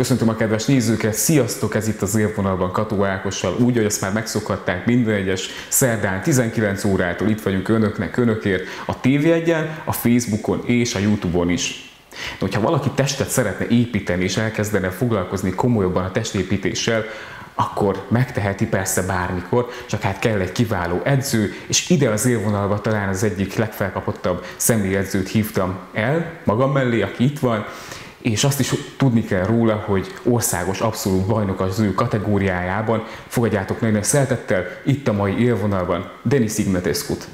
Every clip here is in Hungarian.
Köszöntöm a kedves nézőket, sziasztok! Ez itt az Élvonalban Kató Ákossal, úgy, hogy azt már megszokhatták minden egyes szerdán 19 órától itt vagyunk önökért a TV1-en, a Facebookon és a YouTube-on is. De hogyha valaki testet szeretne építeni és elkezdene foglalkozni komolyabban a testépítéssel, akkor megteheti persze bármikor, csak hát kell egy kiváló edző, és ide az Élvonalba talán az egyik legfelkapottabb személyedzőt hívtam el magam mellé, aki itt van, és azt is tudni kell róla, hogy országos abszolút bajnok az ő kategóriájában. Fogadjátok nagyon szeretettel itt a mai Élvonalban Denis Ignatescut.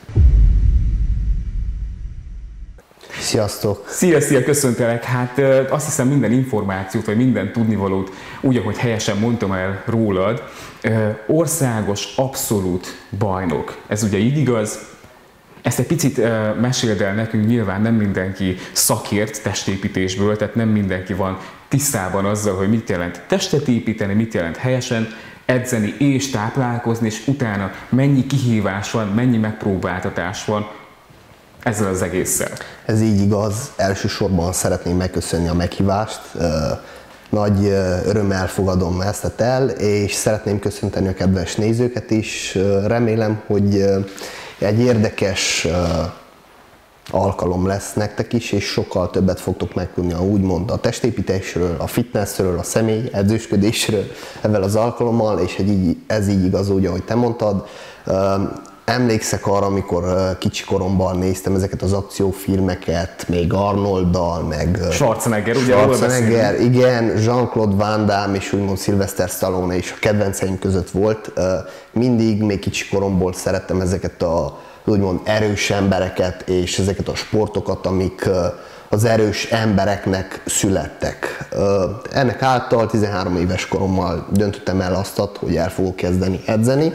Sziasztok! Szia, köszöntelek! Hát azt hiszem minden információt, vagy minden tudnivalót, úgy, ahogy helyesen mondtam el rólad, országos abszolút bajnok. Ez ugye így igaz? Ezt egy picit meséld el nekünk, nyilván nem mindenki szakért testépítésből, tehát nem mindenki van tisztában azzal, hogy mit jelent testet építeni, mit jelent helyesen edzeni és táplálkozni, és utána mennyi kihívás van, mennyi megpróbáltatás van ezzel az egésszel. Ez így igaz. Elsősorban szeretném megköszönni a meghívást. Nagy örömmel fogadom ezt el, és szeretném köszönteni a kedves nézőket is. Remélem, hogy egy érdekes alkalom lesz nektek is, és sokkal többet fogtok megtudni úgymond a testépítésről, a fitnessről, a személy edzősködésről ezzel az alkalommal, és ez így igaz, úgy, ahogy te mondtad. Emlékszek arra, amikor kicsi koromban néztem ezeket az akciófilmeket, még Arnolddal, meg Schwarzenegger, ugye? Schwarzenegger, igen, Jean-Claude Van Damme és úgymond Sylvester Stallone is a kedvenceim között volt. Mindig, még kicsi koromból szerettem ezeket a úgymond erős embereket, és ezeket a sportokat, amik az erős embereknek születtek. Ennek által 13 éves korommal döntöttem el azt, hogy el fogok kezdeni edzeni.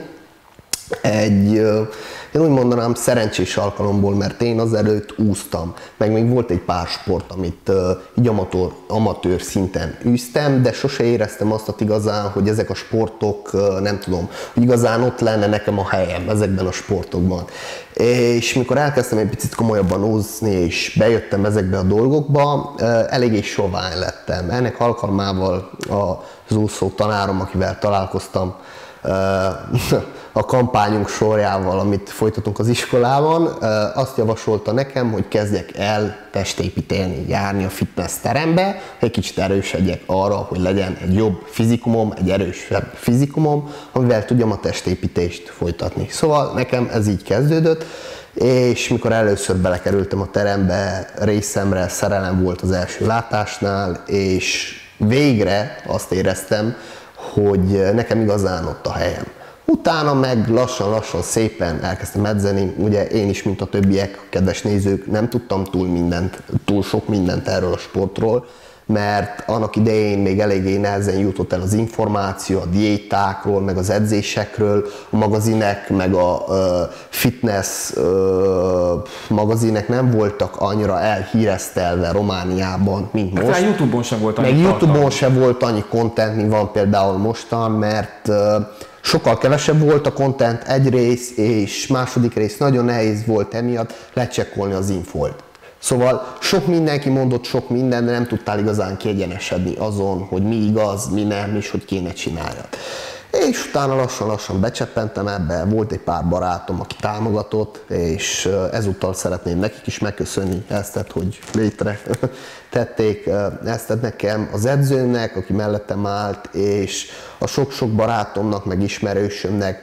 Én úgy mondanám szerencsés alkalomból, mert én azelőtt úsztam, meg még volt egy pár sport, amit így amatőr szinten űztem, de sose éreztem azt igazán, hogy ezek a sportok, nem tudom, hogy igazán ott lenne nekem a helyem ezekben a sportokban. És mikor elkezdtem egy picit komolyabban úszni, és bejöttem ezekbe a dolgokba, eléggé sovány lettem. Ennek alkalmával az úszó tanárom, akivel találkoztam, a kampányunk sorjával, amit folytatunk az iskolában, azt javasolta nekem, hogy kezdjek el testépíteni, járni a fitness terembe, egy kicsit erősödjek arra, hogy legyen egy jobb fizikumom, egy erősebb fizikumom, amivel tudjam a testépítést folytatni. Szóval nekem ez így kezdődött, és mikor először belekerültem a terembe, részemre szerelem volt az első látásnál, és végre azt éreztem, hogy nekem igazán ott a helyem. Utána meg lassan szépen elkezdtem edzeni. Ugye én is, mint a többiek, kedves nézők, nem tudtam túl sok mindent erről a sportról, mert annak idején még eléggé nehezen jutott el az információ a diétákról, meg az edzésekről, a magazinek, meg a fitness magazinek nem voltak annyira elhíresztelve Romániában, mint most. Hát YouTube-on sem volt annyi meg YouTube-on sem volt annyi content, mint van például mostan, mert sokkal kevesebb volt a content egyrészt, és második rész nagyon nehéz volt emiatt lecsekkolni az infót. Szóval sok mindenki mondott sok mindent, de nem tudtál igazán kiegyenesedni azon, hogy mi igaz, mi nem, és hogy kéne csináljad. És utána lassan becseppentem ebbe, volt egy pár barátom, aki támogatott, és ezúttal szeretném nekik is megköszönni ezt, hogy létre tették ezt nekem, az edzőnek, aki mellettem állt, és a sok-sok barátomnak, meg ismerősömnek,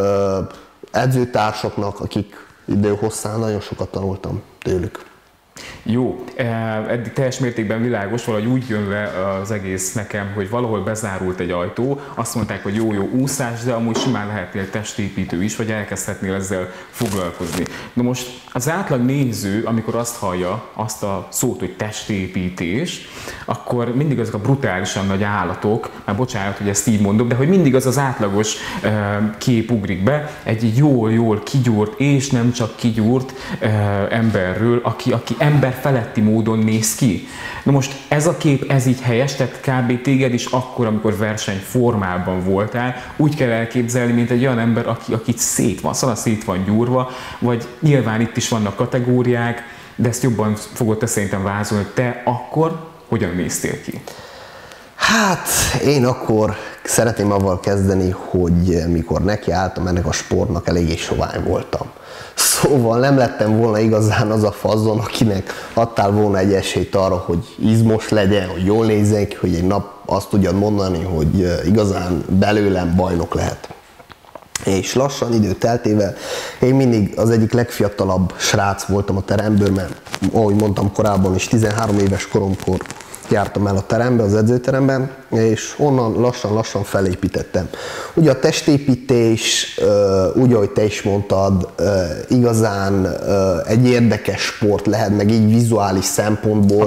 edzőtársaknak, akik idő hosszán nagyon sokat tanultam tőlük. Jó, eddig teljes mértékben világos, valahogy úgy jön le az egész nekem, hogy valahol bezárult egy ajtó, azt mondták, hogy jó úszás, de amúgy simán lehetnél testépítő is, vagy elkezdhetnél ezzel foglalkozni. Na most az átlag néző, amikor azt hallja azt a szót, hogy testépítés, akkor mindig azok a brutálisan nagy állatok, már bocsánat, hogy ezt így mondom, de hogy mindig az átlagos kép ugrik be, egy jól kigyúrt, és nem csak kigyúrt emberről, aki ember feletti módon néz ki. Na most ez a kép, ez így helyes, tehát kb. Téged is akkor, amikor versenyformában voltál, úgy kell elképzelni, mint egy olyan ember, aki szét van gyúrva, vagy nyilván itt is vannak kategóriák, de ezt jobban fogod te szerintem vázolni, hogy te akkor hogyan néztél ki? Hát én akkor szeretném avval kezdeni, hogy mikor nekiálltam ennek a sportnak, eléggé sovány voltam. Szóval nem lettem volna igazán az a fazzon, akinek adtál volna egy esélyt arra, hogy izmos legyen, hogy jól nézzek ki, hogy egy nap azt tudjad mondani, hogy igazán belőlem bajnok lehet. És lassan idő teltével én mindig az egyik legfiatalabb srác voltam a teremből, mert ahogy mondtam korábban is, 13 éves koromkor jártam el a terembe, az edzőteremben, és onnan lassan felépítettem. Ugye a testépítés, úgy ahogy te is mondtad, igazán egy érdekes sport lehet, meg így vizuális szempontból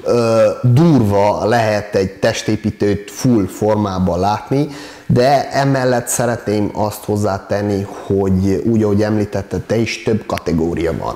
durva lehet egy testépítőt full formában látni, de emellett szeretném azt hozzátenni, hogy úgy, ahogy említetted, te is több kategória van.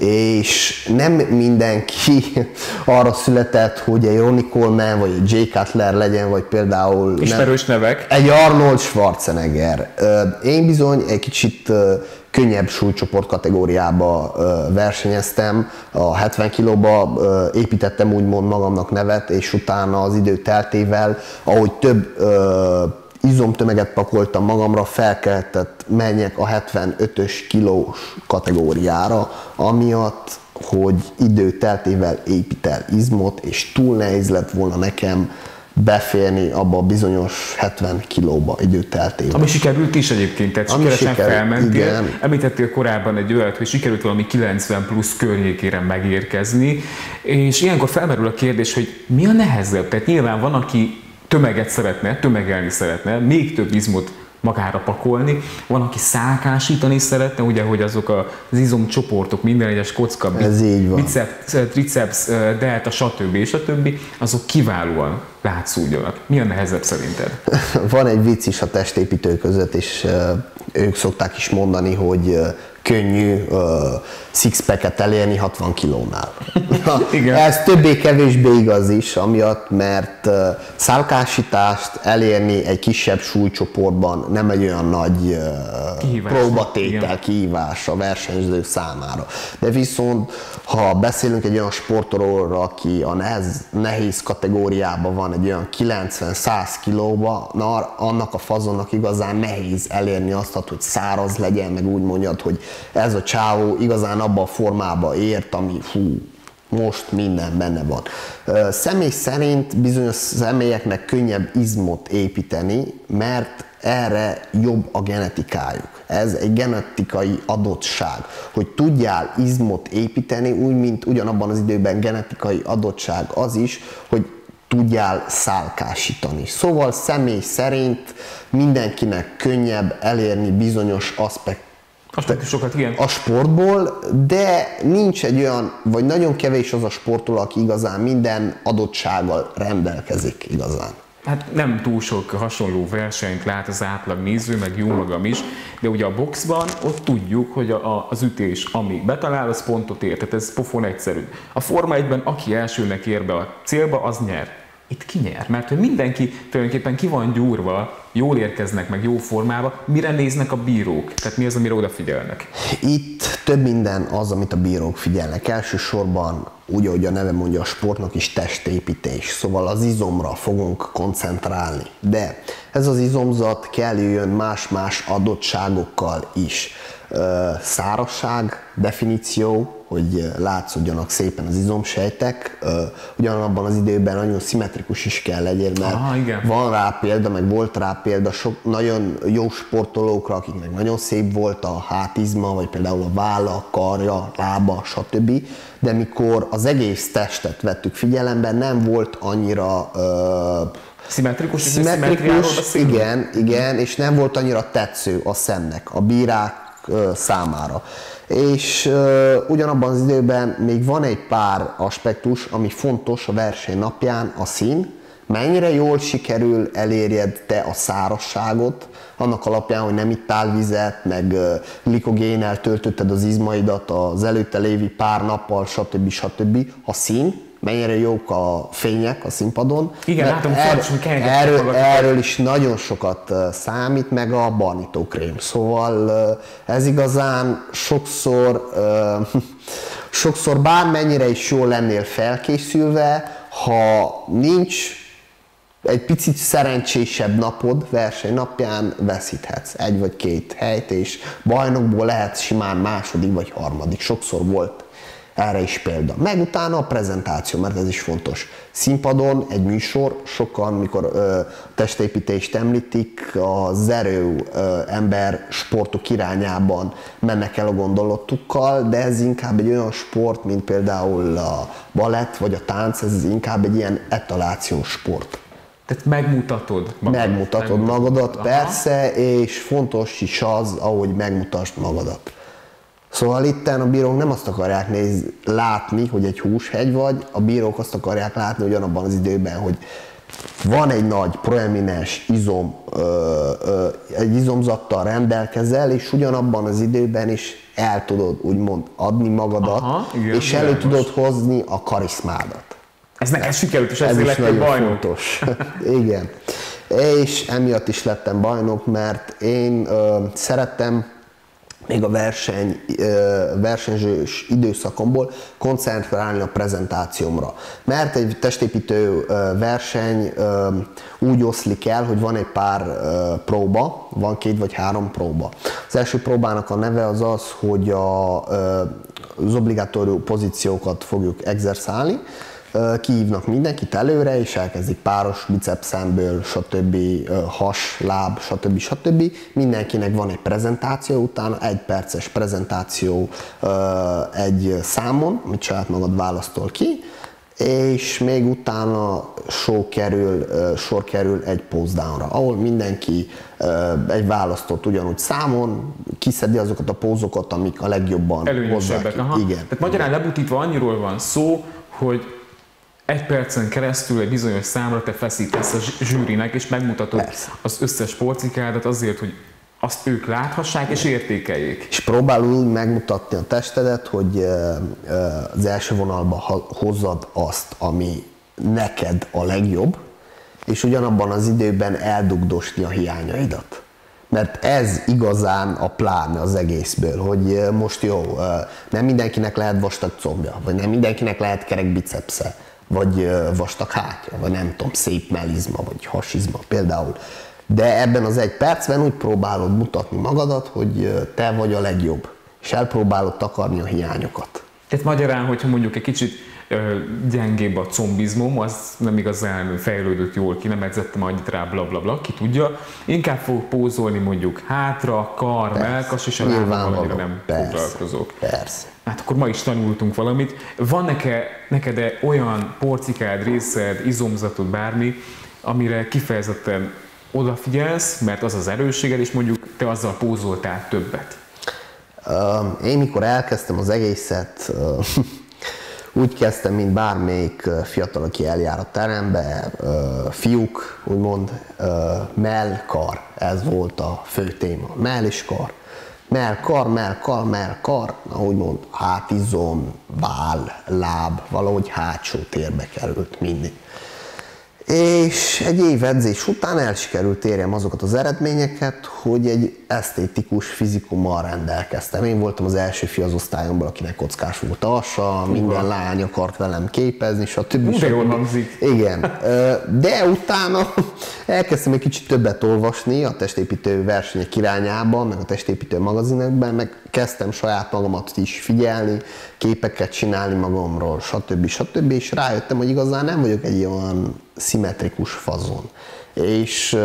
És nem mindenki arra született, hogy egy Ronnie Coleman, vagy egy Jay Cutler legyen, vagy például ismerős nevek. Egy Arnold Schwarzenegger. Én bizony egy kicsit könnyebb súlycsoport kategóriába versenyeztem, a 70 kilóba építettem úgymond magamnak nevet, és utána az idő teltével, ahogy több izomtömeget pakoltam magamra, fel kellett menjek a 75-ös kilós kategóriára, amiatt, hogy idő teltével építel izmot, és túl nehéz lett volna nekem beférni abba a bizonyos 70 kilóba időteltével. Ami sikerült is egyébként, tehát sikeresen felmentél. Igen. Említettél korábban egy olyat, hogy sikerült valami 90 plusz környékére megérkezni, és ilyenkor felmerül a kérdés, hogy mi a nehezebb? Tehát nyilván van, aki tömeget szeretne, tömegelni szeretne, még több izmot magára pakolni, van, aki szálkásítani szeretne, ugye, hogy azok az izomcsoportok, minden egyes kocka, biceps, triceps, delta, stb. Azok kiválóan látszódjanak. Mi a nehezebb szerinted? Van egy vicc is a testépítők között, és ők szokták is mondani, hogy könnyű six-packet elérni 60 kilónál. Ez többé-kevésbé igaz is, amiatt, mert szálkásítást elérni egy kisebb súlycsoportban nem egy olyan nagy próbatétel, kihívás a versenyzők számára. De viszont, ha beszélünk egy olyan sportolóról, aki a nehéz kategóriában van, egy olyan 90-100 kilóba, annak a fazonnak igazán nehéz elérni azt, hogy száraz legyen, meg úgy mondjad, hogy ez a csávó igazán abba a formába ért, ami most minden benne van. Személy szerint bizonyos személyeknek könnyebb izmot építeni, mert erre jobb a genetikájuk. Ez egy genetikai adottság, hogy tudjál izmot építeni, úgy, mint ugyanabban az időben genetikai adottság az is, hogy tudjál szálkásítani. Szóval személy szerint mindenkinek könnyebb elérni bizonyos aspektusokat, igen. A sportból, de nincs egy olyan, vagy nagyon kevés az a sportoló, aki igazán minden adottsággal rendelkezik igazán. Hát nem túl sok hasonló versenyt lát az átlag néző, meg jó magam is, de ugye a boxban ott tudjuk, hogy az ütés, ami betalál, az pontot ér, tehát ez pofon egyszerű. A Forma 1-ben aki elsőnek ér be a célba, az nyer. Itt ki nyer? Mert hogy mindenki tulajdonképpen ki van gyúrva, jól érkeznek meg jó formába, mire néznek a bírók? Tehát mi az, amire odafigyelnek? Itt több minden az, amit a bírók figyelnek. Elsősorban, úgy, ahogy a neve mondja, a sportnak is testépítés, szóval az izomra fogunk koncentrálni. De ez az izomzat kell jöjjön más-más adottságokkal is. Szárazság, definíció, hogy látszódjanak szépen az izomsejtek, ugyanabban az időben nagyon szimmetrikus is kell legyél, mert van rá példa, meg volt rá példa sok nagyon jó sportolókra, akiknek nagyon szép volt a hátizma, vagy például a válla, a karja, lába, stb. De mikor az egész testet vettük figyelembe, nem volt annyira szimmetrikus, igen, és nem volt annyira tetsző a szemnek, a bírák számára. És ugyanabban az időben még van egy pár aspektus, ami fontos a verseny napján, a szín. Mennyire jól sikerül elérjed te a szárazságot, annak alapján, hogy nem ittál vizet, meg glikogénnel töltötted az izmaidat az előtte lévő pár nappal, stb. A szín, mennyire jók a fények a színpadon. Igen, látom, erről is nagyon sokat számít, meg a barnítókrém. Szóval ez igazán sokszor bármennyire is jól lennél felkészülve, ha nincs egy picit szerencsésebb napod versenynapján veszíthetsz egy vagy két helyt, és bajnokból lehet simán második vagy harmadik. Sokszor volt erre is példa. Meg utána a prezentáció, mert ez is fontos. Színpadon egy műsor, sokan, mikor testépítést említik, az erő ember sportok irányában mennek el a gondolatukkal, de ez inkább egy olyan sport, mint például a balett vagy a tánc, ez inkább egy ilyen etalációs sport. Tehát megmutatod magadat. Megmutatod magadat, persze, és fontos is az, ahogy megmutasd magadat. Szóval itten a bírók nem azt akarják látni, hogy egy húshegy vagy, a bírók azt akarják látni ugyanabban az időben, hogy van egy nagy proeminens egy izomzattal rendelkezel, és ugyanabban az időben is el tudod úgymond adni magadat, igen, és elő tudod hozni a kariszmádat. Ez neked sikerült, és ezért lettél bajnok. Fontos. Igen. És emiatt is lettem bajnok, mert én szerettem még a versenyzős időszakomból koncentrálni a prezentációmra. Mert egy testépítő verseny úgy oszlik el, hogy van egy pár próba, van 2 vagy 3 próba. Az első próbának a neve az az, hogy az obligátorius pozíciókat fogjuk exerszálni, kihívnak mindenkit előre, és elkezdik páros bicepszemből, stb. Has, láb, stb. Mindenkinek van egy prezentáció, utána 1 perces prezentáció egy számon, amit saját magad választol ki, és még utána sor kerül egy pose downra, ahol mindenki egy választott ugyanúgy számon kiszedi azokat a pózokat, amik a legjobban hozzák. Igen. Tehát magyarán lebutítva annyiról van szó, hogy 1 percen keresztül egy bizonyos számra te feszítesz a zsűrinek, és megmutatod az összes porcikádat azért, hogy azt ők láthassák és értékeljék. És próbálod úgy megmutatni a testedet, hogy az első vonalba hozzad azt, ami neked a legjobb, és ugyanabban az időben eldugdosni a hiányaidat. Mert ez igazán a pláne az egészből, hogy most jó, nem mindenkinek lehet vastag combja, vagy nem mindenkinek lehet kerek bicepsze, vagy vastag hátja, vagy nem tudom, szép mellizma, vagy hasizma például. De ebben az 1 percben úgy próbálod mutatni magadat, hogy te vagy a legjobb, és elpróbálod takarni a hiányokat. Tehát magyarán, hogyha mondjuk egy kicsit gyengébb a combizmom, az nem igazán fejlődött jól ki, nem edzettem annyit rá, blablabla, ki tudja. Inkább fogok pózolni mondjuk hátra, kar, mellkas, és a lábban annyira nem foglalkozok. Persze. Hát akkor ma is tanultunk valamit. Van neked olyan porcikád, részed, izomzatod, bármi, amire kifejezetten odafigyelsz, mert az az erősséged, és mondjuk te azzal pózoltál többet? Én mikor elkezdtem az egészet, úgy kezdtem, mint bármelyik fiatal, aki eljár a terembe, fiúk, úgymond, mell-kar, ez volt a fő téma, mell és kar. Mell-kar, úgymond hátizom, váll, láb, valahogy hátsó térbe került mindig. És egy év edzés után el sikerült érjem azokat az eredményeket, hogy egy esztétikus fizikummal rendelkeztem. Én voltam az első fiú az osztályomból, akinek kockás volt alsa, minden lány akart velem képezni, stb. De jól hangzik. Igen, de utána elkezdtem egy kicsit többet olvasni a testépítő versenyek irányában, meg a testépítő magazinokban, meg kezdtem saját magamat is figyelni, képeket csinálni magamról, stb. És rájöttem, hogy igazán nem vagyok egy olyan szimmetrikus fazon. És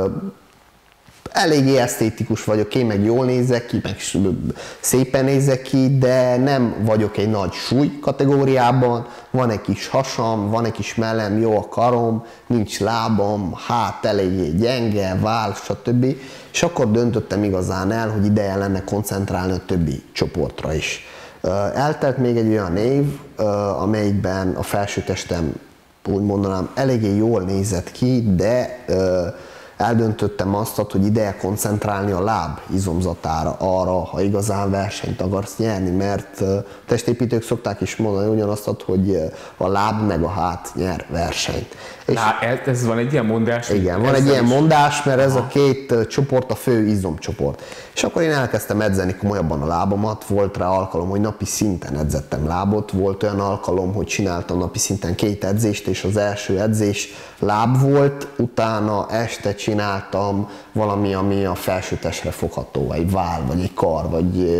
eléggé esztétikus vagyok, én meg jól nézek ki, meg szépen nézek ki, de nem vagyok egy nagy súly kategóriában, van egy kis hasam, van egy kis mellem, jó a karom, nincs lábam, hát eléggé gyenge, váll, stb. És akkor döntöttem igazán el, hogy ideje lenne koncentrálni a többi csoportra is. Eltelt még egy olyan év, amelyikben a felsőtestem, úgy mondanám, eléggé jól nézett ki, de eldöntöttem azt, hogy ideje koncentrálni a láb izomzatára, arra, ha igazán versenyt akarsz nyerni, mert testépítők szokták is mondani ugyanazt, hogy a láb meg a hát nyer versenyt. Ez van egy ilyen mondás? Igen, van egy ilyen mondás, mert ez a két csoport a fő izomcsoport. És akkor én elkezdtem edzeni komolyabban a lábamat, volt rá alkalom, hogy napi szinten edzettem lábot, volt olyan alkalom, hogy csináltam napi szinten 2 edzést, és az első edzés láb volt, utána este csináltam valami, ami a felső testre fogható, vagy egy váll, vagy egy kar, vagy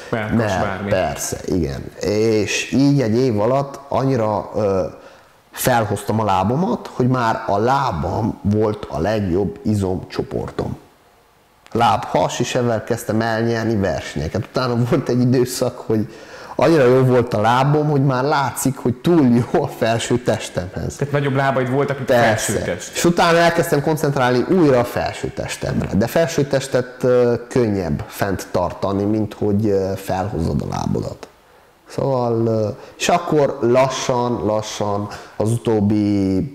persze, igen. És így egy év alatt annyira felhoztam a lábamat, hogy már a lábam volt a legjobb izomcsoportom. Láb-has, és ezzel kezdtem elnyerni versenyeket. Utána volt egy időszak, hogy annyira jó volt a lábom, hogy már látszik, hogy túl jó a felső testemhez. Tehát nagyobb lábaid voltak, mint a felső test. És utána elkezdtem koncentrálni újra a felső testemre. De felső testet könnyebb fent tartani, mint hogy felhozod a lábodat. Szóval, és akkor lassan az utóbbi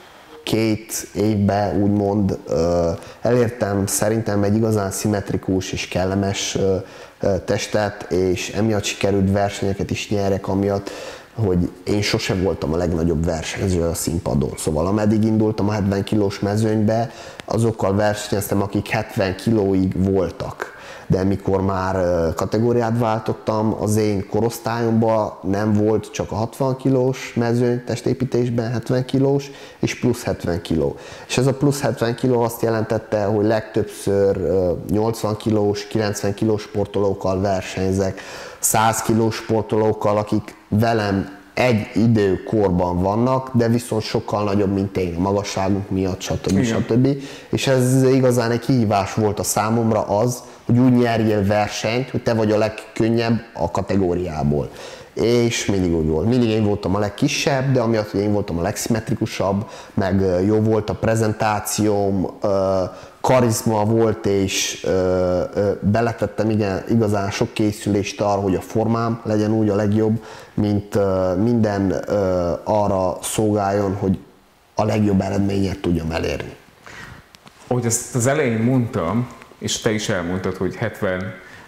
2 évben úgymond elértem szerintem egy igazán szimmetrikus és kellemes testet, és emiatt sikerült versenyeket is nyerek, amiatt, hogy én sose voltam a legnagyobb versenyző a színpadon. Szóval ameddig indultam a 70 kilós mezőnybe, azokkal versenyeztem, akik 70 kilóig voltak. De mikor már kategóriát váltottam, az én korosztályomban nem volt csak a 60 kilós mezőny testépítésben, 70 kilós, és plusz 70 kiló. És ez a plusz 70 kiló azt jelentette, hogy legtöbbször 80 kilós, 90 kilós sportolókkal versenyzek, 100 kilós sportolókkal, akik velem egy időkorban vannak, de viszont sokkal nagyobb, mint én, a magasságunk miatt, stb. És ez igazán egy kihívás volt a számomra az, hogy úgy nyerjél versenyt, hogy te vagy a legkönnyebb a kategóriából. És mindig úgy volt. Mindig én voltam a legkisebb, de amiatt, hogy én voltam a legszimmetrikusabb, meg jó volt a prezentációm, karizma volt, és beletettem igazán sok készülést arra, hogy a formám legyen úgy a legjobb, mint minden arra szolgáljon, hogy a legjobb eredményet tudjam elérni. Ahogy ezt az elején mondtam, és te is elmondtad, hogy 70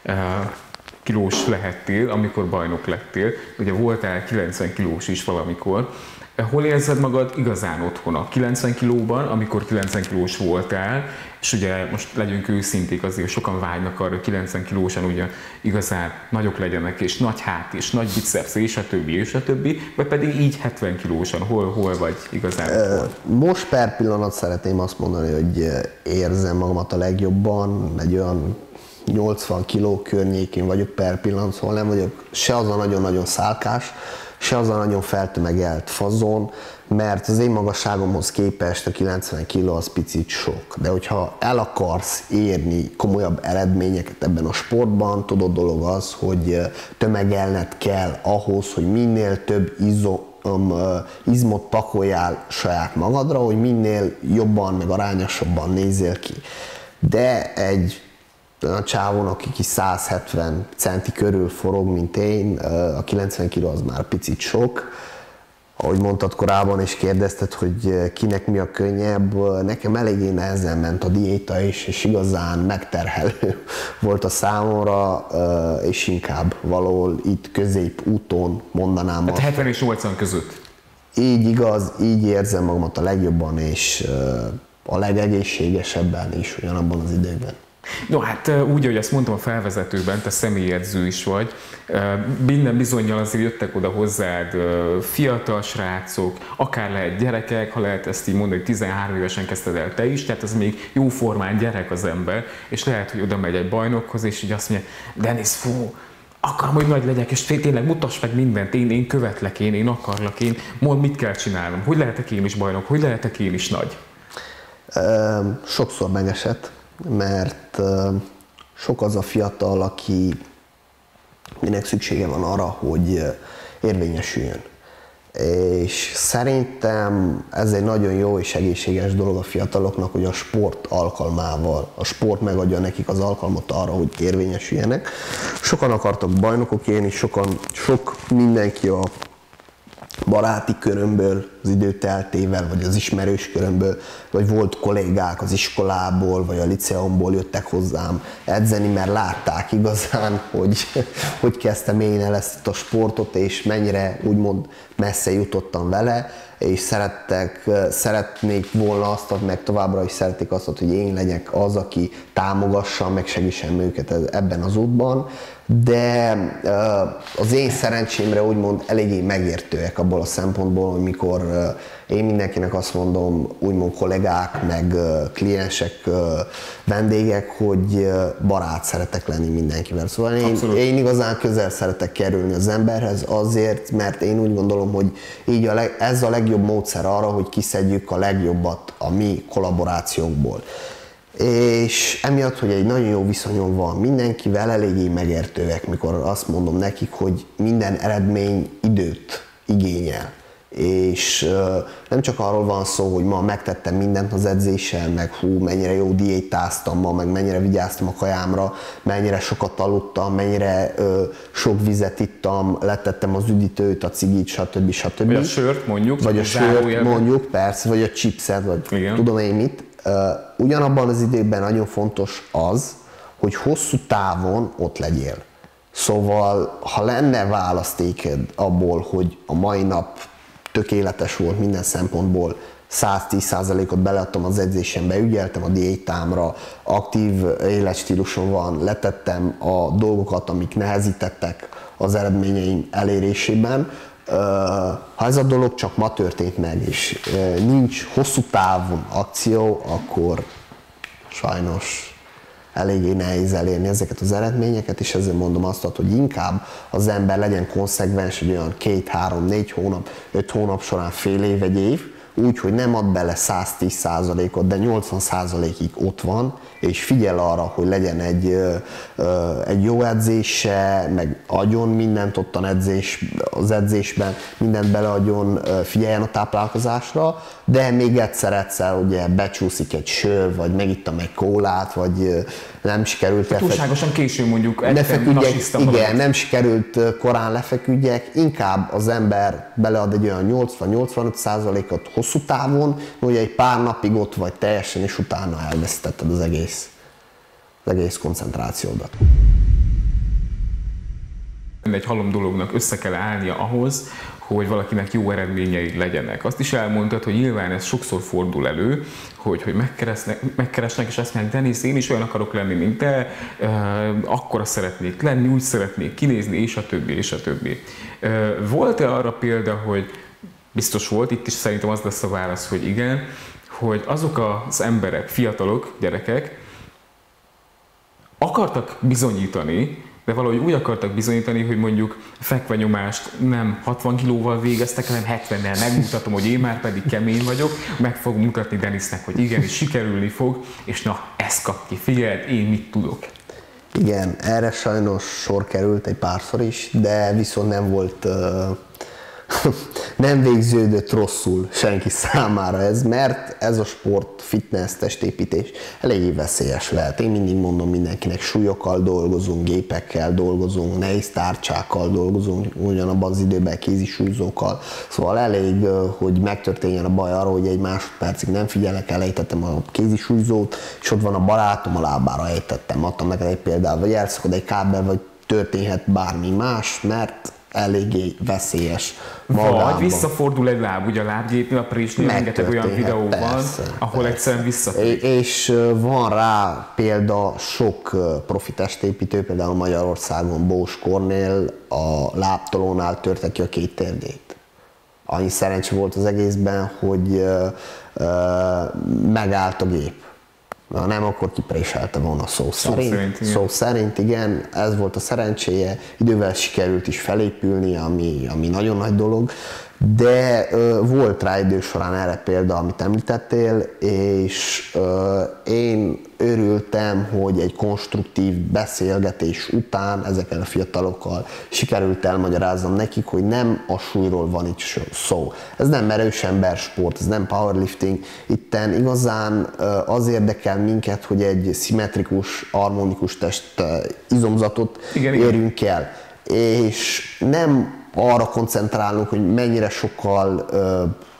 kilós lehettél, amikor bajnok lettél, ugye voltál 90 kilós is valamikor. Hol érzed magad igazán otthon? A 90 kilóban, amikor 90 kilós voltál, és ugye most legyünk őszinték, azért sokan vágynak arra, hogy 90 kilósan ugye igazán nagyok legyenek, és nagy hát, és nagy biceps, és a többi, vagy pedig így 70 kilósan, hol vagy igazán? Most per pillanat szeretném azt mondani, hogy érzem magamat a legjobban, egy olyan 80 kiló környékén vagyok per pillanat, szóval nem vagyok se az a nagyon-nagyon szálkás, se az a nagyon feltömegelt fazon, mert az én magasságomhoz képest a 90 kg az picit sok. De hogyha el akarsz érni komolyabb eredményeket ebben a sportban, tudod dolog az, hogy tömegelned kell ahhoz, hogy minél több izmot pakoljál saját magadra, hogy minél jobban, meg arányosabban nézzél ki. De egy a csávon, aki 170 centi körül forog, mint én, a 90 kg az már picit sok. Ahogy mondtad korábban és kérdezted, hogy kinek mi a könnyebb, nekem eléggé nehezen ment a diéta is, és igazán megterhelő volt a számomra, és inkább valahol itt középúton mondanám. Hát 70 és 80 között. Így igaz, így érzem magamat a legjobban, és a legegészségesebben is ugyanabban az időben. No, hát úgy, ahogy azt mondtam a felvezetőben, te személyedző is vagy, minden bizonnyal azért jöttek oda hozzád fiatal srácok, akár lehet gyerekek, ha lehet ezt így mondani, 13 évesen kezdted el te is, tehát az még jó formán gyerek az ember, és lehet, hogy oda megy egy bajnokhoz, és így azt mondja, Denis, fú, akarom, hogy nagy legyek, és tényleg mutass meg mindent, én követlek, én akarlak, mondd, mit kell csinálnom, hogy lehetek én is bajnok, hogy lehetek én is nagy? Sokszor megesett, mert sok az a fiatal, aki minek szüksége van arra, hogy érvényesüljön. És szerintem ez egy nagyon jó és egészséges dolog a fiataloknak, hogy a sport alkalmával, a sport megadja nekik az alkalmat arra, hogy érvényesüljenek. Sokan akartak bajnokok, én is, sok mindenki a baráti körömből az idő teltével, vagy az ismerős körömből, vagy volt kollégák az iskolából, vagy a liceumból jöttek hozzám edzeni, mert látták igazán, hogy kezdtem én el ezt a sportot, és mennyire úgymond messze jutottam vele, és szeretnék volna azt, meg továbbra is szeretnék azt, hogy én legyek az, aki támogassa, meg segítsem őket ebben az útban, de az én szerencsémre úgymond eléggé megértőek abból a szempontból, hogy mikor én mindenkinek azt mondom, úgymond kollégák, meg kliensek, vendégek, hogy barát szeretek lenni mindenkivel. Szóval én igazán közel szeretek kerülni az emberhez azért, mert én úgy gondolom, hogy így ez a legjobb módszer arra, hogy kiszedjük a legjobbat a mi kollaborációkból. És emiatt, hogy egy nagyon jó viszonyom van mindenkivel, eléggé megértőek, mikor azt mondom nekik, hogy minden eredmény időt igényel. És nem csak arról van szó, hogy ma megtettem mindent az edzéssel, meg mennyire jó diétáztam ma, meg mennyire vigyáztam a kajámra, mennyire sokat aludtam, mennyire sok vizet ittam, letettem az üdítőt, a cigit, stb. Vagy a sört mondjuk. Vagy a sört mondjuk, persze, vagy a chipset, vagy igen. Tudom én mit. Ugyanabban az időben nagyon fontos az, hogy hosszú távon ott legyél. Szóval, ha lenne választéked abból, hogy a mai nap tökéletes volt minden szempontból, 110%-ot beleadtam az edzésembe, ügyeltem a diétámra, aktív életstílusom van, letettem a dolgokat, amik nehezítettek az eredményeim elérésében. Ha ez a dolog csak ma történt meg, és nincs hosszú távon akció, akkor sajnos eléggé nehéz elérni ezeket az eredményeket, és ezért mondom azt, hogy inkább az ember legyen konszekvens, hogy olyan 2, 3, 4 hónap, 5 hónap során fél év, egy év, úgy, hogy nem ad bele 110%-ot, de 80%-ig ott van, és figyel arra, hogy legyen egy jó edzése, meg adjon mindent ottan az edzésben, mindent beleadjon, figyeljen a táplálkozásra, de még egyszer ugye becsúszik egy sör, vagy megittam egy kólát, vagy nem sikerült túlságosan későn mondjuk igen, nem sikerült korán lefeküdjek, inkább az ember belead egy olyan 80-85%-ot hosszú távon, hogy egy pár napig ott vagy teljesen, és utána elvesztetted az egész koncentrációdat. Egy halom dolognak össze kell állnia ahhoz, hogy valakinek jó eredményei legyenek. Azt is elmondtad, hogy nyilván ez sokszor fordul elő, hogy megkeresnek és azt mondják, Denis, én is olyan akarok lenni, mint te, akkora szeretnék lenni, úgy szeretnék kinézni, és a többi, és a többi. Volt-e arra példa, hogy biztos volt, itt is szerintem az lesz a válasz, hogy igen, hogy azok az emberek, fiatalok, gyerekek akartak bizonyítani, de valahogy úgy akartak bizonyítani, hogy mondjuk fekvenyomást nem 60 kilóval végeztek, hanem 70-nel megmutatom, hogy én már pedig kemény vagyok, meg fogom mutatni Denisnek, hogy igenis sikerülni fog, és na, ezt kap ki, figyeld, én mit tudok. Igen, erre sajnos sor került egy párszor is, de viszont nem volt, nem végződött rosszul senki számára ez, mert ez a sport, fitness, testépítés eléggé veszélyes lehet. Én mindig mondom mindenkinek, súlyokkal dolgozunk, gépekkel dolgozunk, nehéz tárcsákkal dolgozunk, ugyanabban az időben kézisúlyzókkal. Szóval elég, hogy megtörténjen a baj arra, hogy egy másodpercig nem figyelek, elejtettem a kézisúlyzót, és ott van a barátom, a lábára ejtettem. Adtam neked egy példát, vagy elszakad egy kábel, vagy történhet bármi más, mert eléggé veszélyes magában. Vagy visszafordul egy láb, ugye a lábgépnél, a présnél rengeteg olyan videó van, ahol egyszerűen visszatér. És van rá példa sok profi testépítő, például Magyarországon Bós Kornél a lábtolónál törte ki a két térdét. Annyi szerencse volt az egészben, hogy megállt a gép. Ha nem, akkor kipréselte volna szó szerint, igen, ez volt a szerencséje, idővel sikerült is felépülni, ami nagyon nagy dolog, de volt rá idő során erre példa, amit említettél, és én örültem, hogy egy konstruktív beszélgetés után ezekkel a fiatalokkal sikerült elmagyaráznom nekik, hogy nem a súlyról van itt szó. Ez nem erős embersport, ez nem powerlifting. Itten igazán az érdekel minket, hogy egy szimmetrikus, harmonikus test izomzatot érjünk el. És nem arra koncentrálunk, hogy mennyire sokkal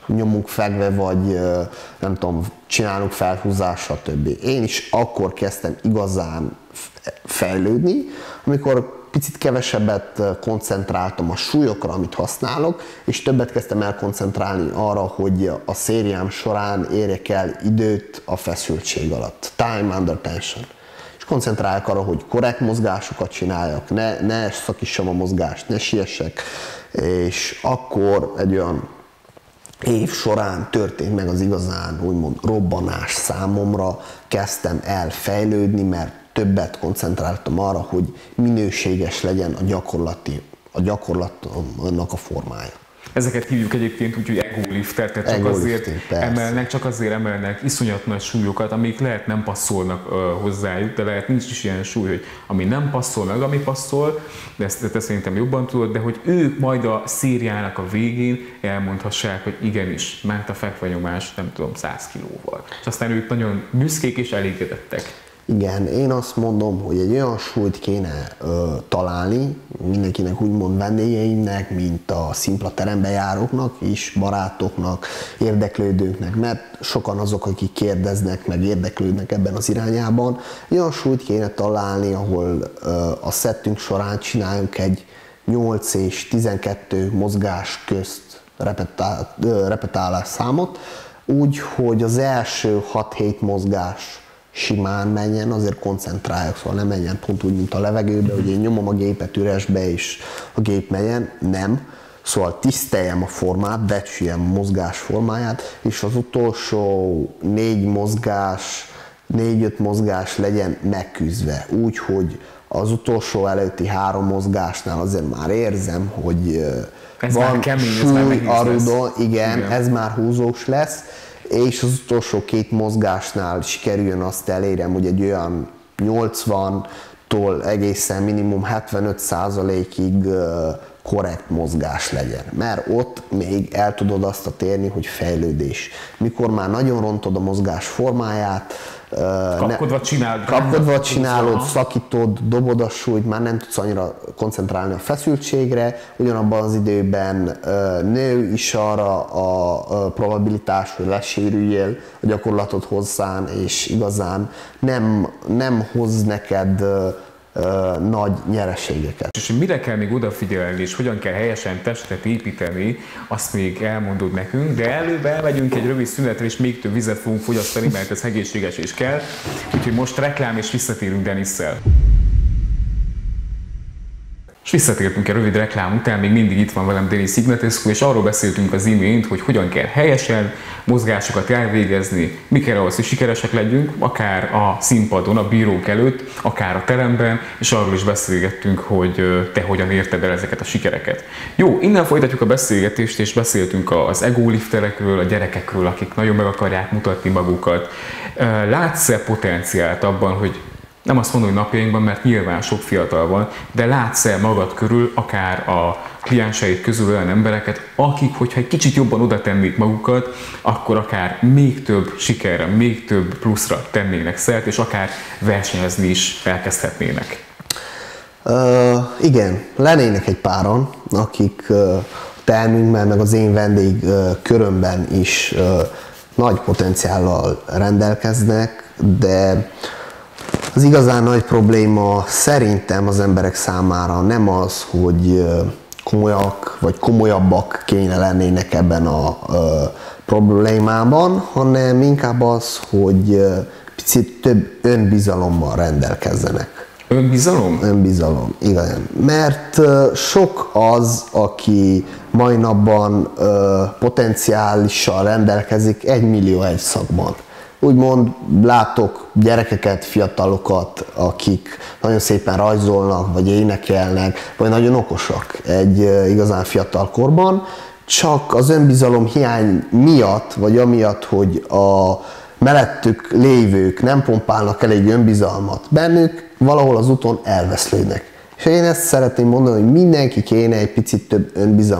nyomunk fekve, vagy nem tudom, csinálunk felhúzást, stb. Én is akkor kezdtem igazán fejlődni, amikor picit kevesebbet koncentráltam a súlyokra, amit használok, és többet kezdtem el koncentrálni arra, hogy a szériám során érjek el időt a feszültség alatt. Time under tension. És koncentrálják arra, hogy korrekt mozgásokat csináljak, ne szakítsam a mozgást, ne siessek, és akkor egy olyan év során történt meg az igazán úgymond robbanás számomra, kezdtem el fejlődni, mert többet koncentráltam arra, hogy minőséges legyen a gyakorlatnak a formája. Ezeket hívjuk egyébként úgy, hogy ego-lifter, tehát csak azért emelnek iszonyat nagy súlyokat, amik lehet nem passzolnak hozzájuk, de lehet nincs is ilyen súly, hogy ami nem passzol, meg ami passzol, de ezt szerintem jobban tudod, de hogy ők majd a szériának a végén elmondhassák, hogy igenis, ment a fekvenyomás, nem tudom, 100 kilóval. És aztán ők nagyon büszkék és elégedettek. Igen, én azt mondom, hogy egy olyan súlyt kéne találni mindenkinek, úgymond vendégeimnek, mint a szimpla terembe járóknak is, barátoknak, érdeklődőknek, mert sokan azok, akik kérdeznek, meg érdeklődnek ebben az irányában. Egy olyan súlyt kéne találni, ahol a szettünk során csináljuk egy 8 és 12 mozgás közt repetálás számot, úgy, hogy az első 6-7 mozgás simán menjen, azért koncentrálják, szóval nem menjen pont úgy, mint a levegőbe, hogy én nyomom a gépet üresbe, és a gép menjen, nem. Szóval tiszteljem a formát, becsüljem a mozgás formáját, és az utolsó 4-5 mozgás legyen megküzdve. Úgy, hogy az utolsó előtti 3 mozgásnál azért már érzem, hogy ez van már kemény, súly arudon, igen, ez már húzós lesz, és az utolsó 2 mozgásnál sikerüljön azt elérjem, hogy egy olyan 80-tól egészen minimum 75%-ig korrekt mozgás legyen. Mert ott még el tudod azt a térni, hogy fejlődés. Mikor már nagyon rontod a mozgás formáját, kapkodva csinálod, szakítod, dobod a súlyt, már nem tudsz annyira koncentrálni a feszültségre, ugyanabban az időben nő is arra a probabilitás, hogy lesérüljél a gyakorlatod hozzán, és igazán nem hoz neked nagy nyereségeket. És hogy mire kell még odafigyelni, és hogyan kell helyesen testet építeni, azt még elmondod nekünk, de előbb elmegyünk egy rövid szünetre, és még több vizet fogunk fogyasztani, mert ez egészséges is kell. Úgyhogy most reklám, és visszatérünk Denisszel. És visszatértünk egy rövid reklám után, még mindig itt van velem Denis Ignatescu, és arról beszéltünk az imént, hogy hogyan kell helyesen mozgásokat elvégezni, mi kell ahhoz, hogy sikeresek legyünk, akár a színpadon, a bírók előtt, akár a teremben, és arról is beszélgettünk, hogy te hogyan érted el ezeket a sikereket. Jó, innen folytatjuk a beszélgetést, és beszéltünk az ego-lifterekről, a gyerekekről, akik nagyon meg akarják mutatni magukat. Látsz-e potenciált abban, hogy nem azt mondom, hogy napjainkban, mert nyilván sok fiatal van, de látsz-e magad körül, akár a klienseid közül olyan embereket, akik, hogyha egy kicsit jobban oda tennék magukat, akkor akár még több sikerre, még több pluszra tennének szert, és akár versenyezni is elkezdhetnének? Igen, lennének egy páran, akik termünkben, meg az én vendég körömben is nagy potenciállal rendelkeznek, de az igazán nagy probléma szerintem az emberek számára nem az, hogy komolyak vagy komolyabbak kéne lennének ebben a problémában, hanem inkább az, hogy picit több önbizalommal rendelkezzenek. Önbizalom? Önbizalom, igen. Mert sok az, aki mai napban potenciálissal rendelkezik 1 millió egy szakban. Úgymond látok gyerekeket, fiatalokat, akik nagyon szépen rajzolnak, vagy énekelnek, vagy nagyon okosak egy igazán fiatal korban, csak az önbizalom hiány miatt, vagy amiatt, hogy a mellettük lévők nem pompálnak elég önbizalmat bennük, valahol az úton elveszlődnek. És én ezt szeretném mondani, hogy mindenki kéne egy picit több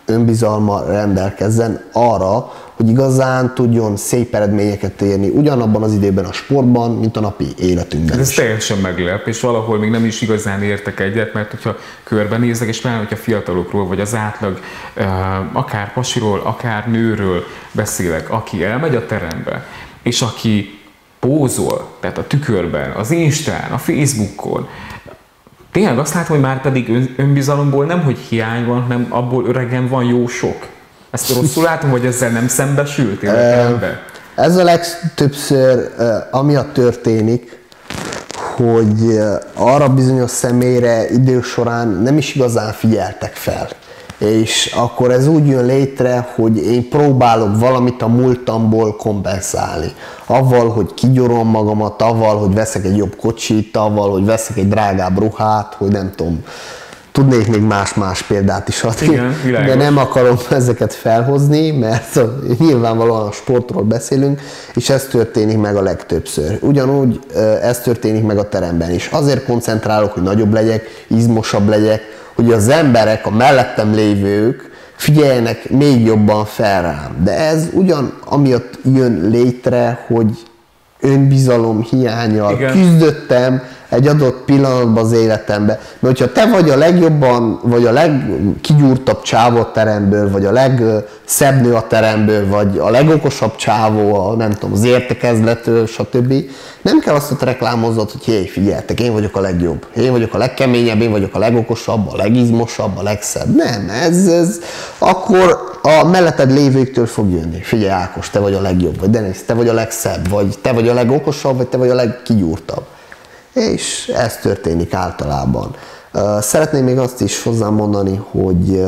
önbizalma rendelkezzen arra, hogy igazán tudjon szép eredményeket érni ugyanabban az időben a sportban, mint a napi életünkben. Ez teljesen meglep, és valahol még nem is igazán értek egyet, mert hogyha körbenézek, és pláne, hogyha fiatalokról, vagy az átlag, akár pasiról, akár nőről beszélek, aki elmegy a terembe, és aki pózol, tehát a tükörben, az Instán, a Facebookon, tényleg azt látom, hogy már pedig önbizalomból nem, hogy hiány van, hanem abból öregen van jó sok. Ezt rosszul látom, hogy ezzel nem szembesültél ebbe? Ez a legtöbbször amiatt történik, hogy arra bizonyos személyre idő során nem is igazán figyeltek fel. És akkor ez úgy jön létre, hogy én próbálok valamit a múltamból kompenzálni. Avval, hogy kigyorom magamat, avval, hogy veszek egy jobb kocsit, avval, hogy veszek egy drágább ruhát, hogy nem tudom, tudnék még más példát is adni, de nem akarom ezeket felhozni, mert nyilvánvalóan a sportról beszélünk, és ez történik meg a legtöbbször. Ugyanúgy ez történik meg a teremben is. Azért koncentrálok, hogy nagyobb legyek, izmosabb legyek, hogy az emberek, a mellettem lévők figyeljenek még jobban fel rám. De ez ugyan amiatt jön létre, hogy önbizalom hiánnyal küzdöttem egy adott pillanatban az életemben. Mert hogyha te vagy a legjobban, vagy a legkigyúrtabb csávó a teremből, vagy a legszebb nő a teremből, vagy a legokosabb csávó, nem tudom, az értekezletől, stb. Nem kell azt reklámoznod, hogy hé, figyeltek, én vagyok a legjobb, én vagyok a legkeményebb, én vagyok a legokosabb, a legizmosabb, a legszebb. Nem, ez akkor a melletted lévőktől fog jönni. Figyelj Ákos, te vagy a legjobb, vagy Denis, te vagy a legszebb, vagy te vagy a legokosabb, vagy te vagy a legkigyúrtabb. És ez történik általában. Szeretném még azt is hozzám mondani, hogy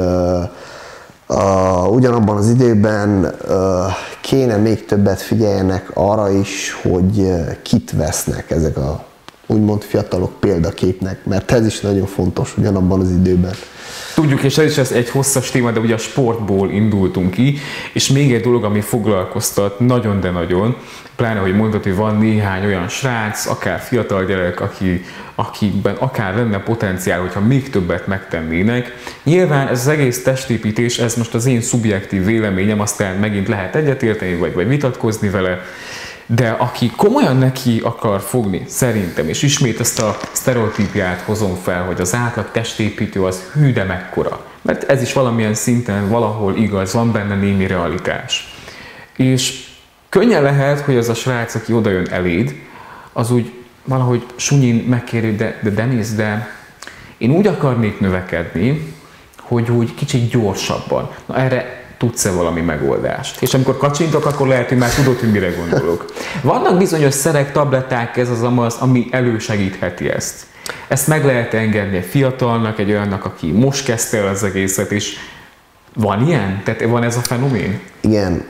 ugyanabban az időben kéne még többet figyeljenek arra is, hogy kit vesznek ezek a úgymond fiatalok példaképnek, mert ez is nagyon fontos ugyanabban az időben. Tudjuk, és ez is egy hosszas téma, de ugye a sportból indultunk ki, és még egy dolog, ami foglalkoztat nagyon, de nagyon, pláne, hogy mondtad, hogy van néhány olyan srác, akár fiatal gyerek, akikben akár lenne potenciál, hogyha még többet megtennének. Nyilván ez az egész testépítés, ez most az én szubjektív véleményem, aztán megint lehet egyetérteni, vagy vitatkozni vele, de aki komolyan neki akar fogni, szerintem, és ismét ezt a sztereotípiát hozom fel, hogy az átlag testépítő az hű, de mekkora. Mert ez is valamilyen szinten valahol igaz, van benne némi realitás. És könnyen lehet, hogy az a srác, aki odajön eléd, az úgy valahogy sunyin megkéri, de Denis, de én úgy akarnék növekedni, hogy úgy kicsit gyorsabban. Na erre tudsz-e valami megoldást? És amikor kacsintok, akkor lehet, hogy már tudod, hogy mire gondolok. Vannak bizonyos szerek, tabletták, ez az amaz, ami elősegítheti ezt. Ezt meg lehet engedni egy fiatalnak, egy olyannak, aki most kezdte el az egészet, és van ilyen? Tehát van ez a fenomén? Igen.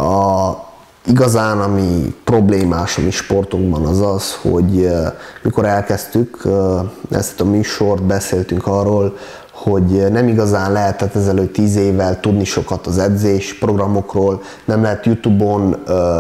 Igazán, ami problémás a mi sportunkban az az, hogy mikor elkezdtük ezt a műsort, beszéltünk arról, hogy nem igazán lehetett ezelőtt 10 évvel tudni sokat az edzés programokról, nem lehet YouTube-on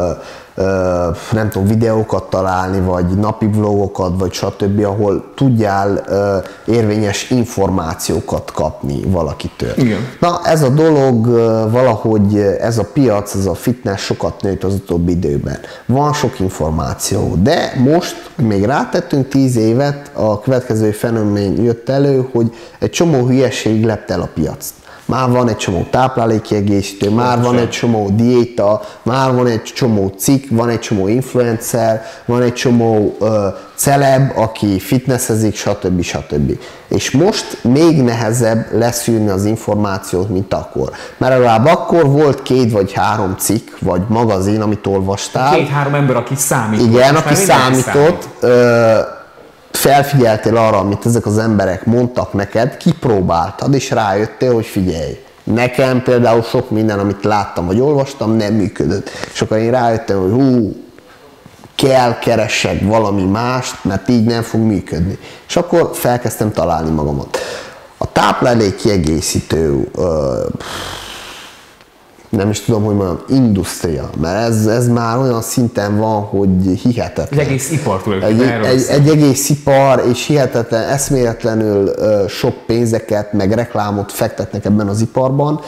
nem tudom, videókat találni, vagy napi vlogokat, vagy stb., ahol tudjál érvényes információkat kapni valakitől. Igen. Na, ez a dolog valahogy, ez a piac, ez a fitness sokat nőtt az utóbbi időben. Van sok információ, de most még rátettünk 10 évet, a következő fenomén jött elő, hogy egy csomó hülyeség lepte el a piacot. Már van egy csomó táplálékkiegészítő, már van egy csomó diéta, már van egy csomó cikk, van egy csomó influencer, van egy csomó celeb, aki fitnessezik, stb. És most még nehezebb leszűrni az információt, mint akkor. Mert legalább akkor volt 2 vagy 3 cikk, vagy magazin, amit olvastál. 2-3 ember, aki számított. Igen, aki számított. Felfigyeltél arra, amit ezek az emberek mondtak neked, kipróbáltad, és rájöttél, hogy figyelj, nekem például sok minden, amit láttam vagy olvastam, nem működött. És akkor én rájöttem, hogy kell keressek valami mást, mert így nem fog működni. És akkor felkezdtem találni magamat. A táplálékkiegészítő, nem is tudom, hogy mondjam, industria, mert ez már olyan szinten van, hogy hihetetlen. Egy egész ipar egy egész ipar, és hihetetlen, eszméletlenül sok pénzeket, meg reklámot fektetnek ebben az iparban.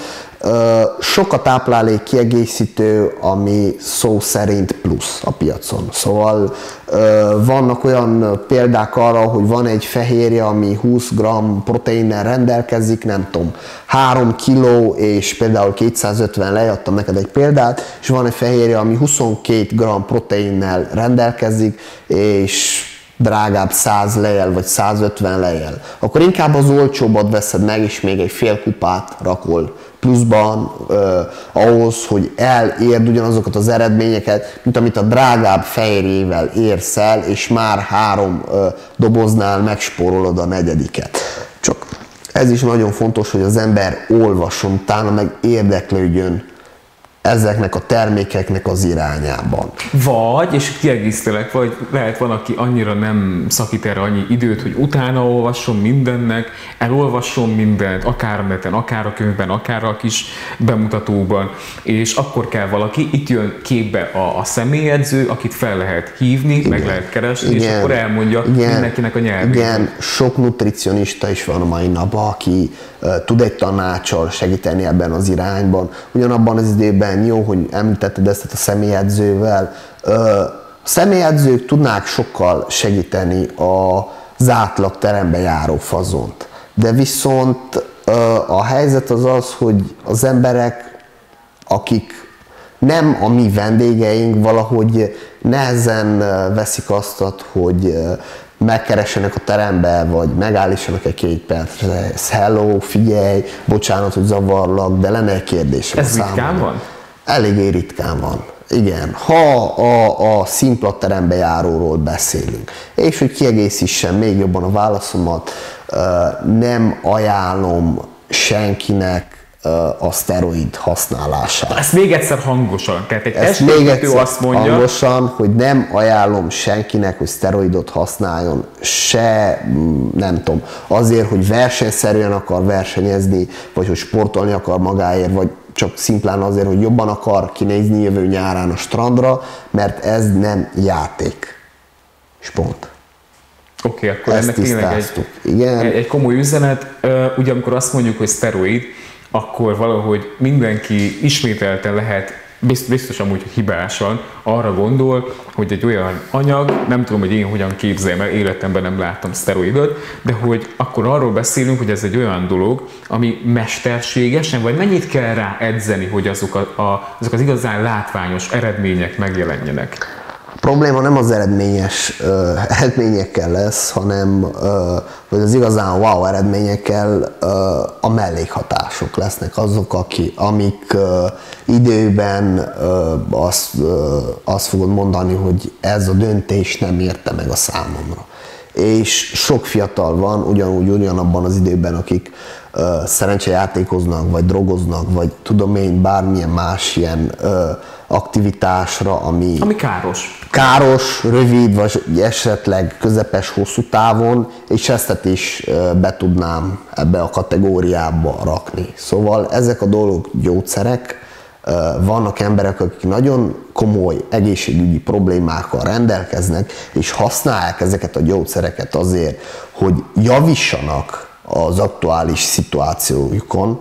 sok a táplálék kiegészítő, ami szó szerint plusz a piacon. Szóval vannak olyan példák arra, hogy van egy fehérje, ami 20 g proteinnel rendelkezik, nem tudom, 3 kg, és például 250 lej, adtam neked egy példát, és van egy fehérje, ami 22 g proteinnel rendelkezik, és drágább 100 lejjel, vagy 150 lejjel. Akkor inkább az olcsóbbat veszed meg, és még egy fél kupát rakol pluszban ahhoz, hogy elérd ugyanazokat az eredményeket, mint amit a drágább fehérjével érsz el, és már 3 doboznál megspórolod a negyediket. Csak ez is nagyon fontos, hogy az ember olvasson, utána meg érdeklődjön ezeknek a termékeknek az irányában. Vagy, és kiegészítelek, vagy lehet van, aki annyira nem szakít erre annyi időt, hogy utána olvasson mindennek, elolvasson mindent, akár a neten, akár a könyvben, akár a kis bemutatóban, és akkor kell valaki, itt jön képbe a személyedző, akit fel lehet hívni, igen, meg lehet keresni, igen, és akkor elmondja, igen, mindenkinek a nyelvét. Igen, sok nutricionista is van a mai napban, aki tud egy tanáccsal segíteni ebben az irányban. Ugyanabban az időben jó, hogy említetted ezt a személyedzővel. A személyedzők tudnák sokkal segíteni az átlag terembe járó fazont. De viszont a helyzet az az, hogy az emberek, akik nem a mi vendégeink, valahogy nehezen veszik azt, hogy megkeressenek a terembe, vagy megállítsanak egy 2 percre. Hello, figyelj, bocsánat, hogy zavarlak, de lenne egy kérdésem. Ez ritkán van? Eléggé ritkán van. Igen, ha a szimpla terembe járóról beszélünk. És hogy kiegészítsem még jobban a válaszomat, nem ajánlom senkinek a szteroid használását. Ezt még egyszer hangosan, tehát egy testépítő azt mondja, hangosan, hogy nem ajánlom senkinek, hogy szteroidot használjon, se, nem tudom, azért, hogy versenyszerűen akar versenyezni, vagy hogy sportolni akar magáért, vagy csak szimplán azért, hogy jobban akar kinézni jövő nyárán a strandra, mert ez nem játék. És pont. Oké, akkor ennek tényleg egy komoly üzenet. Ugye amikor azt mondjuk, hogy szteroid, akkor valahogy mindenki ismételten lehet, biztos amúgy, hogy hibásan arra gondol, hogy egy olyan anyag, nem tudom, hogy én hogyan képzeljem el, életemben nem láttam szteroidot, de hogy akkor arról beszélünk, hogy ez egy olyan dolog, ami mesterségesen, vagy mennyit kell rá edzeni, hogy azok az igazán látványos eredmények megjelenjenek? A probléma nem az eredményekkel lesz, hanem hogy az igazán wow eredményekkel a mellékhatások lesznek azok, amik időben azt fogod mondani, hogy ez a döntés nem érte meg a számomra. És sok fiatal van ugyanabban az időben, akik szerencsejátékoznak, vagy drogoznak, vagy tudom én bármilyen más ilyen aktivitásra, ami káros, rövid, vagy esetleg közepes, hosszú távon, és ezt is be tudnám ebbe a kategóriába rakni. Szóval ezek a dolgok gyógyszerek, vannak emberek, akik nagyon komoly egészségügyi problémákkal rendelkeznek, és használják ezeket a gyógyszereket azért, hogy javissanak az aktuális szituációjukon,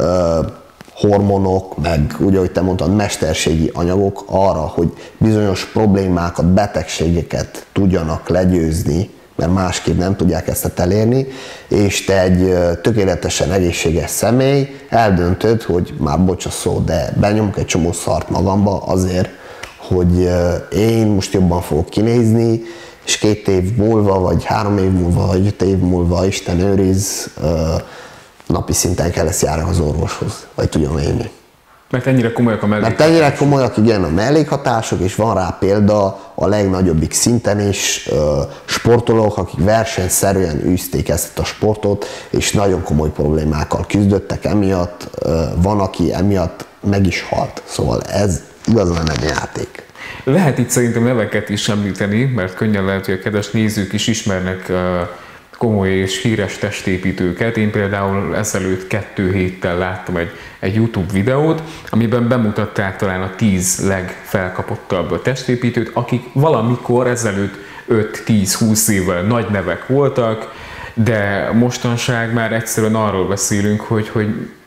hormonok, meg úgy, ahogy te mondtad, mesterségi anyagok arra, hogy bizonyos problémákat, betegségeket tudjanak legyőzni, mert másképp nem tudják ezt elérni, és te egy tökéletesen egészséges személy eldöntöd, hogy már bocs a szó, de benyomok egy csomó szart magamba azért, hogy én most jobban fogok kinézni, és 2 év múlva, vagy 3 év múlva, vagy 5 év múlva, Isten őriz, napi szinten kell ezt járni az orvoshoz, vagy tudjon élni. Mert ennyire komolyak a mellékhatások. Mert ennyire komolyak, igen, a mellékhatások, és van rá példa a legnagyobbik szinten is, sportolók, akik versenyszerűen űzték ezt a sportot, és nagyon komoly problémákkal küzdöttek emiatt, van, aki emiatt meg is halt. Szóval ez igazán nem játék. Lehet itt szerintem neveket is említeni, mert könnyen lehet, hogy a kedves nézők is ismernek komoly és híres testépítőket. Én például ezelőtt 2 héttel láttam egy YouTube videót, amiben bemutatták talán a 10 legfelkapottabb testépítőt, akik valamikor ezelőtt 5-10-20 évvel nagy nevek voltak, de mostanság már egyszerűen arról beszélünk, hogy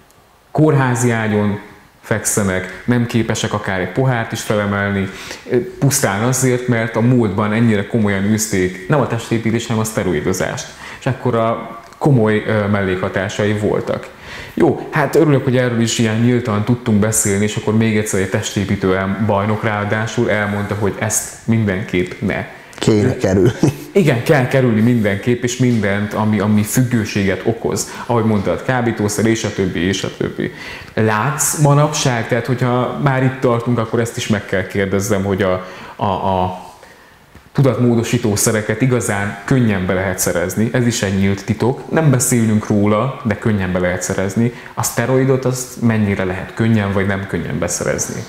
kórházi ágyon fekszenek, nem képesek akár egy pohárt is felemelni, pusztán azért, mert a múltban ennyire komolyan űzték nem a testépítést, hanem a szteroidozást. És akkor a komoly mellékhatásai voltak. Jó, hát örülök, hogy erről is ilyen nyíltan tudtunk beszélni, és akkor még egyszer egy testépítő bajnok ráadásul elmondta, hogy ezt mindenképp ne. Kéne kerülni. Igen, kell kerülni mindenképp, és mindent, ami függőséget okoz. Ahogy mondtad, kábítószer, és a többi, és a többi. Látsz manapság? Tehát, hogyha már itt tartunk, akkor ezt is meg kell kérdezzem, hogy a tudatmódosítószereket igazán könnyen be lehet szerezni. Ez is egy nyílt titok. Nem beszélünk róla, de könnyen be lehet szerezni. A szteroidot azt mennyire lehet könnyen, vagy nem könnyen beszerezni?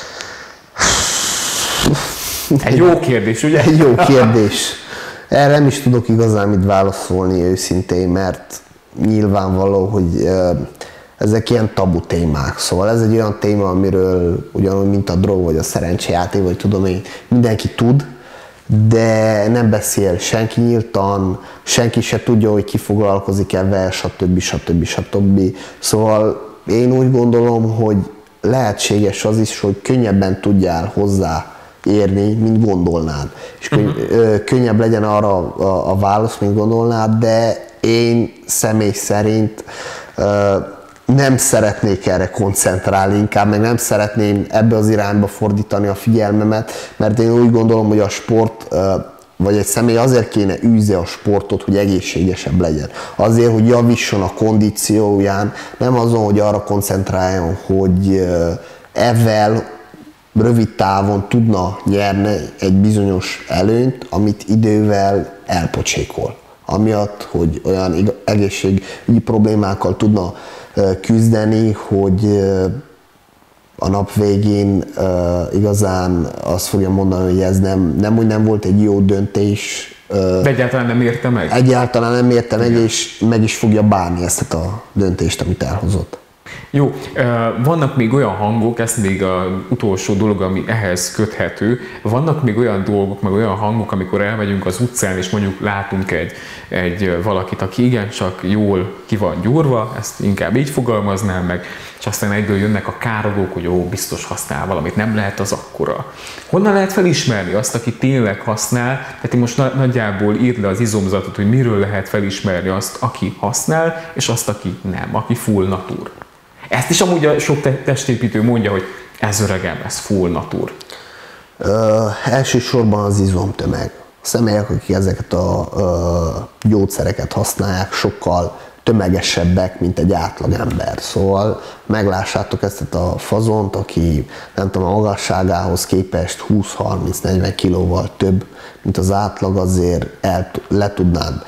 Egy jó kérdés, ugye? Egy jó kérdés. Erre nem is tudok igazán mit válaszolni őszintén, mert nyilvánvaló, hogy ezek ilyen tabu témák. Szóval ez egy olyan téma, amiről ugyanúgy, mint a drog, vagy a szerencsejáték, vagy tudom én, mindenki tud, de nem beszél senki nyíltan, senki se tudja, hogy ki foglalkozik ebben, stb. Szóval én úgy gondolom, hogy lehetséges az is, hogy könnyebben tudjál hozzá érni, mint gondolnád. És könnyebb legyen arra a válasz, mint gondolnád, de én személy szerint nem szeretnék erre koncentrálni, inkább meg nem szeretném ebbe az irányba fordítani a figyelmemet, mert én úgy gondolom, hogy a sport, vagy egy személy azért kéne űzze a sportot, hogy egészségesebb legyen. Azért, hogy javisson a kondícióján, nem azon, hogy arra koncentráljon, hogy ezzel rövid távon tudna nyerni egy bizonyos előnyt, amit idővel elpocsékol. Amiatt, hogy olyan egészségügyi problémákkal tudna küzdeni, hogy a nap végén igazán azt fogja mondani, hogy ez nem volt egy jó döntés. De egyáltalán nem érte meg? Egyáltalán nem érte meg, és meg is fogja bánni ezt a döntést, amit elhozott. Jó, vannak még olyan hangok, ez még az utolsó dolog, ami ehhez köthető, vannak még olyan dolgok, meg olyan hangok, amikor elmegyünk az utcán, és mondjuk látunk egy valakit, aki igencsak jól ki van gyúrva, ezt inkább így fogalmaznám meg, és aztán egyből jönnek a károdók, hogy ó, biztos használ valamit, nem lehet az akkora. Honnan lehet felismerni azt, aki tényleg használ? Tehát én most nagyjából írd le az izomzatot, hogy miről lehet felismerni azt, aki használ, és azt, aki nem, aki full natur. Ezt is amúgy a sok testépítő mondja, hogy ez öregem, ez full natur. Elsősorban az izomtömeg. A személyek, akik ezeket a gyógyszereket használják, sokkal tömegesebbek, mint egy átlagember. Szóval meglássátok ezt a fazont, aki nem tudom, a magasságához képest 20-30-40 kilóval több, mint az átlag, azért le tudnád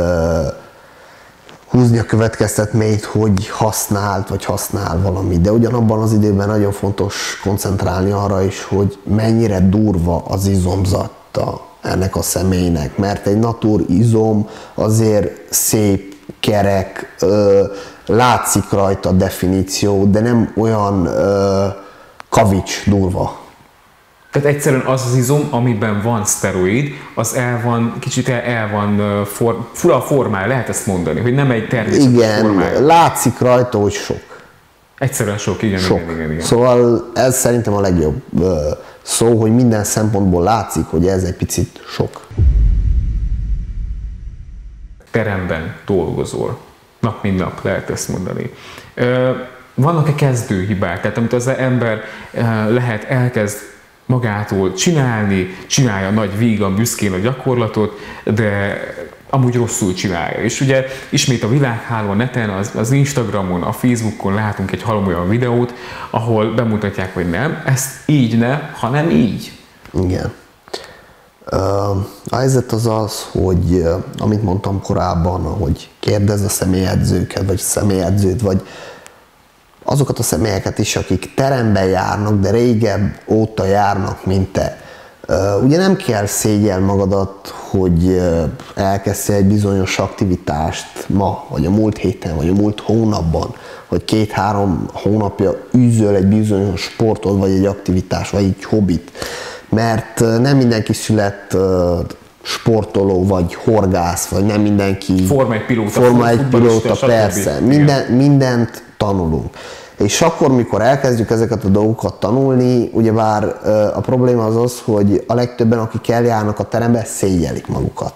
húzni a következtetményt, hogy használt vagy használ valamit. De ugyanabban az időben nagyon fontos koncentrálni arra is, hogy mennyire durva az izomzata ennek a személynek. Mert egy natur izom azért szép, kerek, látszik rajta a definíció, de nem olyan kavics durva. Tehát egyszerűen az az izom, amiben van szteroid, az kicsit el van fura formája, lehet ezt mondani, hogy nem egy természetes formája. Igen, látszik rajta, hogy sok. Egyszerűen sok, igen. Szóval ez szerintem a legjobb szó, hogy minden szempontból látszik, hogy ez egy picit sok. Teremben dolgozol. Nap mint nap lehet ezt mondani. Vannak-e kezdőhibák? Tehát amit az ember elkezd magától csinálja nagy vígan, büszkén a gyakorlatot, de amúgy rosszul csinálja. És ugye ismét a világháló, a neten, az Instagramon, a Facebookon látunk egy halomolyan videót, ahol bemutatják, hogy nem, ezt így ne, hanem így. Igen. A helyzet az, hogy amit mondtam korábban, hogy kérdezz a személyedzőket, vagy a személyedzőt, vagy azokat a személyeket is, akik teremben járnak, de régebb óta járnak, mint te. Ugye nem kell szégyelni magadat, hogy elkezdtél egy bizonyos aktivitást ma, vagy a múlt héten, vagy a múlt hónapban, hogy 2-3 hónapja űzöl egy bizonyos sportot, vagy egy aktivitás, vagy egy hobbit. Mert nem mindenki szület sportoló, vagy horgász, vagy nem mindenki Forma 1 pilóta, persze. Mindent tanulunk. És akkor, mikor elkezdjük ezeket a dolgokat tanulni, ugyebár a probléma az, hogy a legtöbben, akik eljárnak a terembe, szégyellik magukat.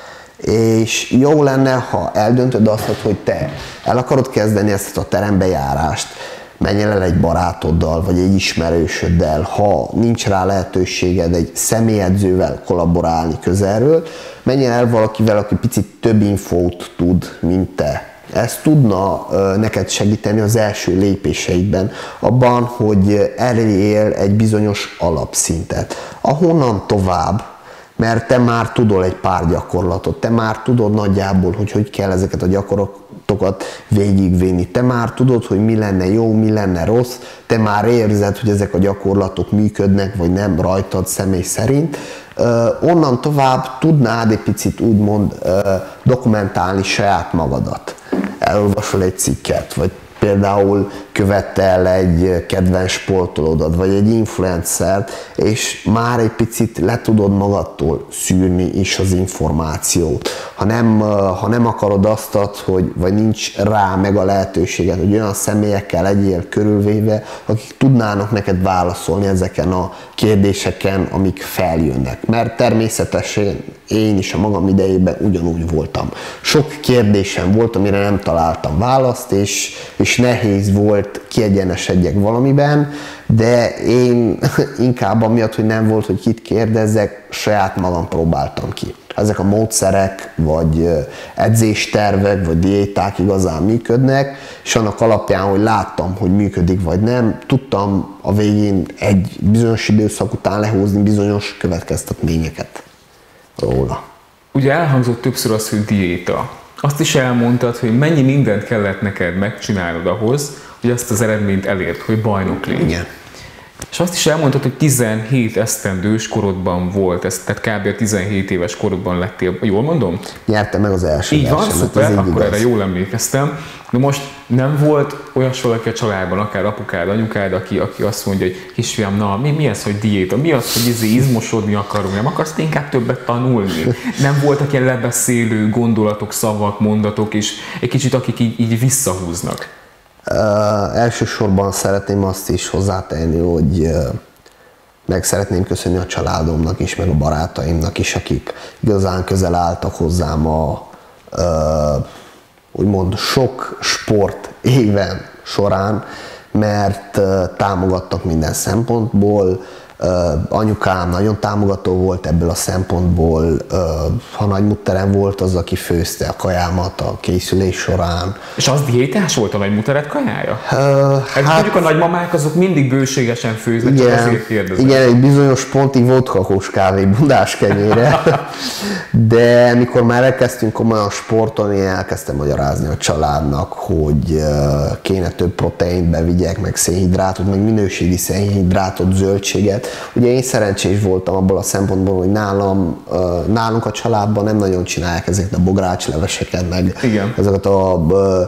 És jó lenne, ha eldöntöd azt, hogy te el akarod kezdeni ezt a terembe járást, menj el egy barátoddal, vagy egy ismerősöddel, ha nincs rá lehetőséged egy személyedzővel kollaborálni közelről, menj el valakivel, aki picit több infót tud, mint te. Ez tudna neked segíteni az első lépéseidben, abban, hogy elérjél egy bizonyos alapszintet. Ahonnan tovább, mert te már tudod egy pár gyakorlatot, te már tudod nagyjából, hogy kell ezeket a gyakorlatokat végigvinni, te már tudod, hogy mi lenne jó, mi lenne rossz, te már érzed, hogy ezek a gyakorlatok működnek, vagy nem rajtad személy szerint. Onnan tovább tudnád egy picit úgymond dokumentálni saját magadat. Elolvasol egy cikket, vagy például követel egy kedvenc sportolódat, vagy egy influencert, és már egy picit le tudod magadtól szűrni is az információt. Ha nem akarod azt, hogy, vagy nincs rá meg a lehetőséged, hogy olyan személyekkel legyél körülvéve, akik tudnának neked válaszolni ezeken a kérdéseken, amik feljönnek. Mert természetesen én is a magam idejében ugyanúgy voltam. Sok kérdésem volt, amire nem találtam választ, és nehéz volt kiegyenesedjek valamiben, de én inkább amiatt, hogy nem volt, hogy kit kérdezzek, saját magam próbáltam ki. Ezek a módszerek, vagy edzéstervek, vagy diéták igazán működnek, és annak alapján, hogy láttam, hogy működik vagy nem, tudtam a végén egy bizonyos időszak után lehozni bizonyos következtetményeket róla. Ugye elhangzott többször az, hogy diéta. Azt is elmondtad, hogy mennyi mindent kellett neked megcsinálnod ahhoz, hogy ezt az eredményt elért, hogy bajnok légy. Igen. És azt is elmondtad, hogy 17 esztendős korodban volt, ez, tehát kb. 17 éves korodban lettél, jól mondom? Nyertem meg az első így van, versenyt, szuper, így akkor igaz. erre jól emlékeztem. De most nem volt olyas valaki a családban, akár apukád, anyukád, aki azt mondja, hogy kisfiam, na mi ez, hogy diéta? Mi az, hogy izmosodni akarunk? Nem akarsz inkább többet tanulni? Nem voltak ilyen lebeszélő gondolatok, szavak, mondatok, és egy kicsit akik így visszahúznak? Elsősorban szeretném azt is hozzátenni, hogy meg szeretném köszönni a családomnak is, meg a barátaimnak is, akik igazán közel álltak hozzám a úgymond sok sport éven során, mert támogattak minden szempontból. Anyukám nagyon támogató volt ebből a szempontból, ha nagymutterem volt az, aki főzte a kajámat a készülés során. És az diétás volt a nagymuttered kajája? Hát mondjuk a nagymamák azok mindig bőségesen főznek, igen, csak azért kérdezem. Igen, egy bizonyos pontig volt kakós kávé bundás kenyére, de mikor már elkezdtünk komolyan sportolni, én elkezdtem magyarázni a családnak, hogy kéne több proteint bevigyek, meg szénhidrátot, meg minőségi szénhidrátot, zöldséget. Ugye én szerencsés voltam abból a szempontból, hogy nálunk a családban nem nagyon csinálják ezeket a bográcsleveseket, meg igen. ezeket a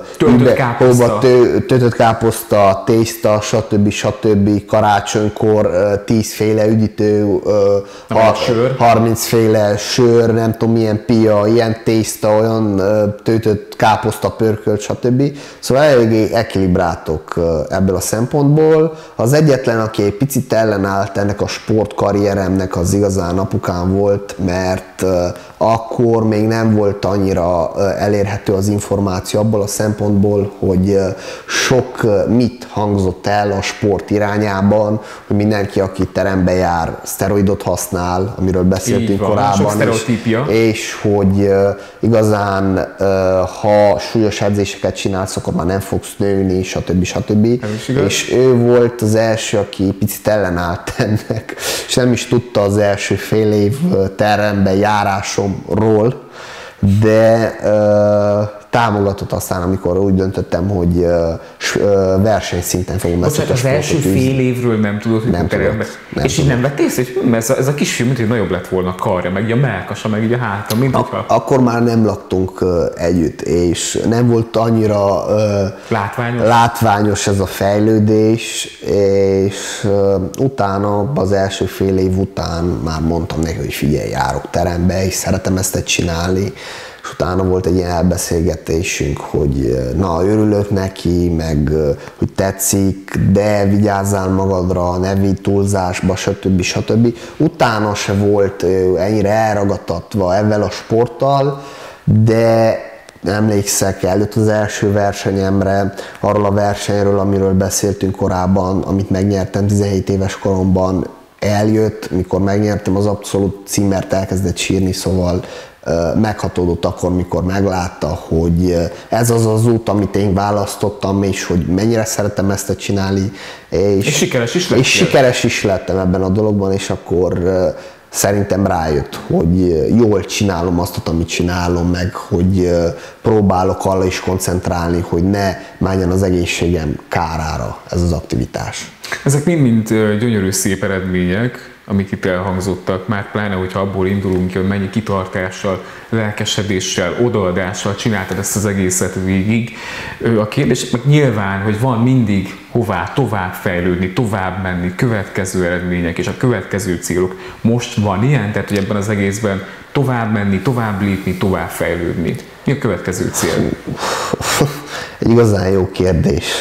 töltött káposzta, tészta, stb. Karácsonykor 10 féle üdítő, 30 féle sör, nem tudom milyen pia, ilyen tészta, olyan töltött káposzta, pörkölt, stb. Szóval eléggé ekilibráltok ebből a szempontból. Az egyetlen, aki egy picit ellenállt ennek a sportkarrieremnek, az igazán apukám volt, mert akkor még nem volt annyira elérhető az információ abból a szempontból, hogy sok mit hangzott el a sport irányában, hogy mindenki, aki terembe jár, szteroidot használ, amiről beszéltünk korábban is, és hogy igazán, ha súlyos edzéseket csinálsz, akkor már nem fogsz nőni, stb. És ő volt az első, aki picit ellenállt ennek, és nem is tudta az első fél év terembe járásomról, de támogatott aztán, amikor úgy döntöttem, hogy versenyszinten fogom ezt a sportot az első fél évről nem tudod, hogy nem terembe. És így nem vettél észre, hogy ez a kisfiú, mint hogy nagyobb lett volna a karja, meg a mellkasa, meg így a háta, mint hogyha... Akkor már nem laktunk együtt, és nem volt annyira látványos ez a fejlődés, és utána, az első fél év után már mondtam neki, hogy figyelj, járok terembe, és szeretem ezt csinálni, és és utána volt egy ilyen elbeszélgetésünk, hogy na, örülök neki, meg hogy tetszik, de vigyázzál magadra, ne vidd túlzásba, stb. Utána se volt ennyire elragadtatva ezzel a sporttal, de emlékszek előtt az első versenyemre, arról a versenyről, amiről beszéltünk korábban, amit megnyertem 17 éves koromban, eljött, mikor megnyertem az abszolút címert, elkezdett sírni, szóval meghatódott akkor, mikor meglátta, hogy ez az az út, amit én választottam, és hogy mennyire szeretem ezt csinálni. És sikeres is lettél. És sikeres is lettem ebben a dologban, és akkor szerintem rájött, hogy jól csinálom azt, amit csinálom, meg hogy próbálok arra is koncentrálni, hogy ne menjen az egészségem kárára ez az aktivitás. Ezek mind-mind gyönyörű, szép eredmények, amik itt elhangzottak, már pláne, hogyha abból indulunk ki, hogy mennyi kitartással, lelkesedéssel, odaadással csináltad ezt az egészet végig. A kérdés meg nyilván, hogy van mindig hová tovább fejlődni, tovább menni, következő eredmények és a következő célok. Most van ilyen, tehát hogy ebben az egészben tovább menni, tovább lépni, tovább fejlődni. Mi a következő cél? Egy igazán jó kérdés.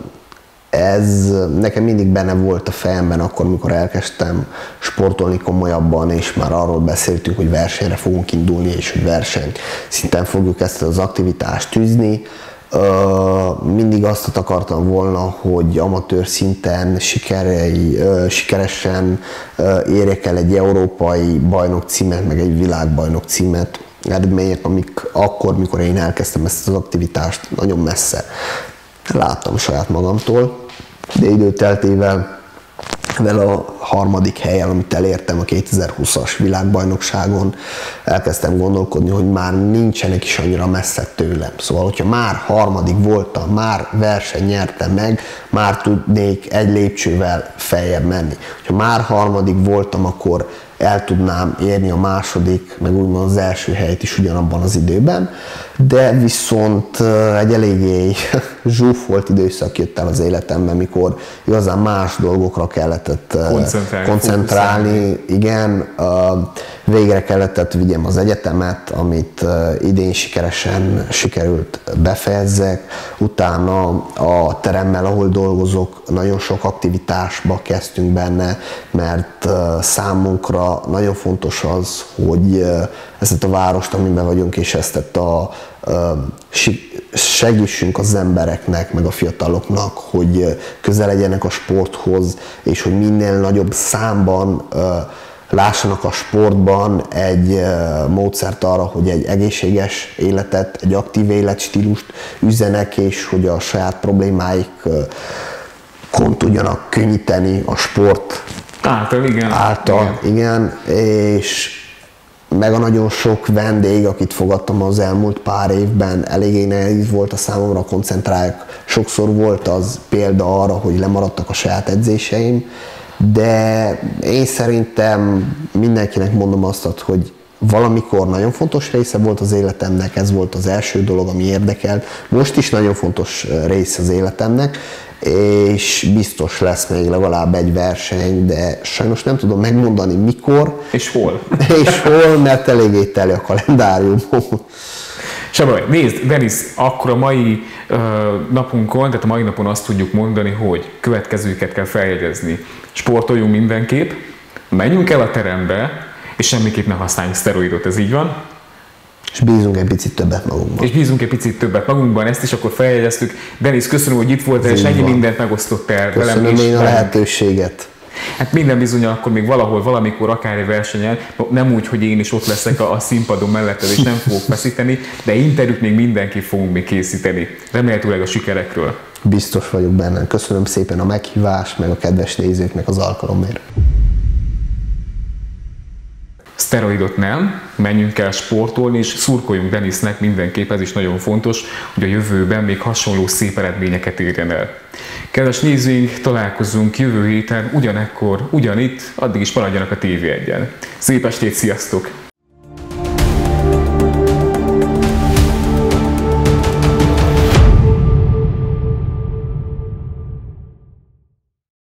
Ez nekem mindig benne volt a fejemben akkor, amikor elkezdtem sportolni komolyabban, és már arról beszéltünk, hogy versenyre fogunk indulni, és hogy verseny szinten fogjuk ezt az aktivitást tűzni. Mindig azt akartam volna, hogy amatőr szinten sikeresen érjek el egy európai bajnok címet, meg egy világbajnok címet, eredmények, amik akkor, mikor én elkezdtem ezt az aktivitást, nagyon messze láttam saját magamtól, de időteltével a harmadik helyen, amit elértem a 2020-as világbajnokságon, elkezdtem gondolkodni, hogy már nincsenek is annyira messze tőlem. Szóval, hogyha már harmadik voltam, már verseny nyertem meg, már tudnék egy lépcsővel feljebb menni. Ha már harmadik voltam, akkor el tudnám érni a második, meg úgymond az első helyet is ugyanabban az időben, de viszont egy eléggé zsúfolt időszak jött el az életemben, mikor igazán más dolgokra kellett koncentrálni. Igen, végre kellett vigyem az egyetemet, amit idén sikeresen sikerült befejezzek. Utána a teremmel, ahol dolgozok, nagyon sok aktivitásba kezdtünk benne, mert számunkra nagyon fontos az, hogy ezt a várost, amiben vagyunk, és ezt segítsünk az embereknek, meg a fiataloknak, hogy közel legyenek a sporthoz, és hogy minél nagyobb számban lássanak a sportban egy módszert arra, hogy egy egészséges életet, egy aktív életstílust üzzenek, és hogy a saját problémáikon tudjanak könnyíteni a sport által, igen, és meg a nagyon sok vendég, akit fogadtam az elmúlt pár évben, eléggé nehéz volt a számomra koncentrálják. Sokszor volt az példa arra, hogy lemaradtak a saját edzéseim, de én szerintem mindenkinek mondom azt, hogy valamikor nagyon fontos része volt az életemnek, ez volt az első dolog, ami érdekelt. Most is nagyon fontos része az életemnek, és biztos lesz még legalább egy verseny, de sajnos nem tudom megmondani mikor. És hol. És hol, mert eléggé teli a kalendárium. Sabaj, nézd, Denis, akkor a mai napunkon, tehát a mai napon azt tudjuk mondani, hogy következőket kell feljegyezni. Sportoljunk mindenképp, menjünk el a terembe, és semmiképp ne használjunk szteroidot, ez így van? És bízunk egy picit többet magunkban. És bízunk egy picit többet magunkban, ezt is akkor feljegyeztük. Denis, köszönöm, hogy itt voltál, és ennyi mindent megosztottál velem. Köszönöm én a lehetőséget. Hát minden bizonnyal akkor még valahol, valamikor, akár egy versenyen, nem úgy, hogy én is ott leszek a színpadon melletted, és nem fogok feszíteni, de interjút még mindenki fogunk még készíteni. Remélhetőleg a sikerekről. Biztos vagyok benne. Köszönöm szépen a meghívást, meg a kedves nézőknek az alkalomért. Szteroidot nem, menjünk el sportolni, és szurkoljunk Denisnek mindenképp, ez is nagyon fontos, hogy a jövőben még hasonló szép eredményeket érjen el. Kedves nézőink, találkozunk jövő héten ugyanekkor, ugyanitt, addig is maradjanak a TV1-en. Szép estét, sziasztok!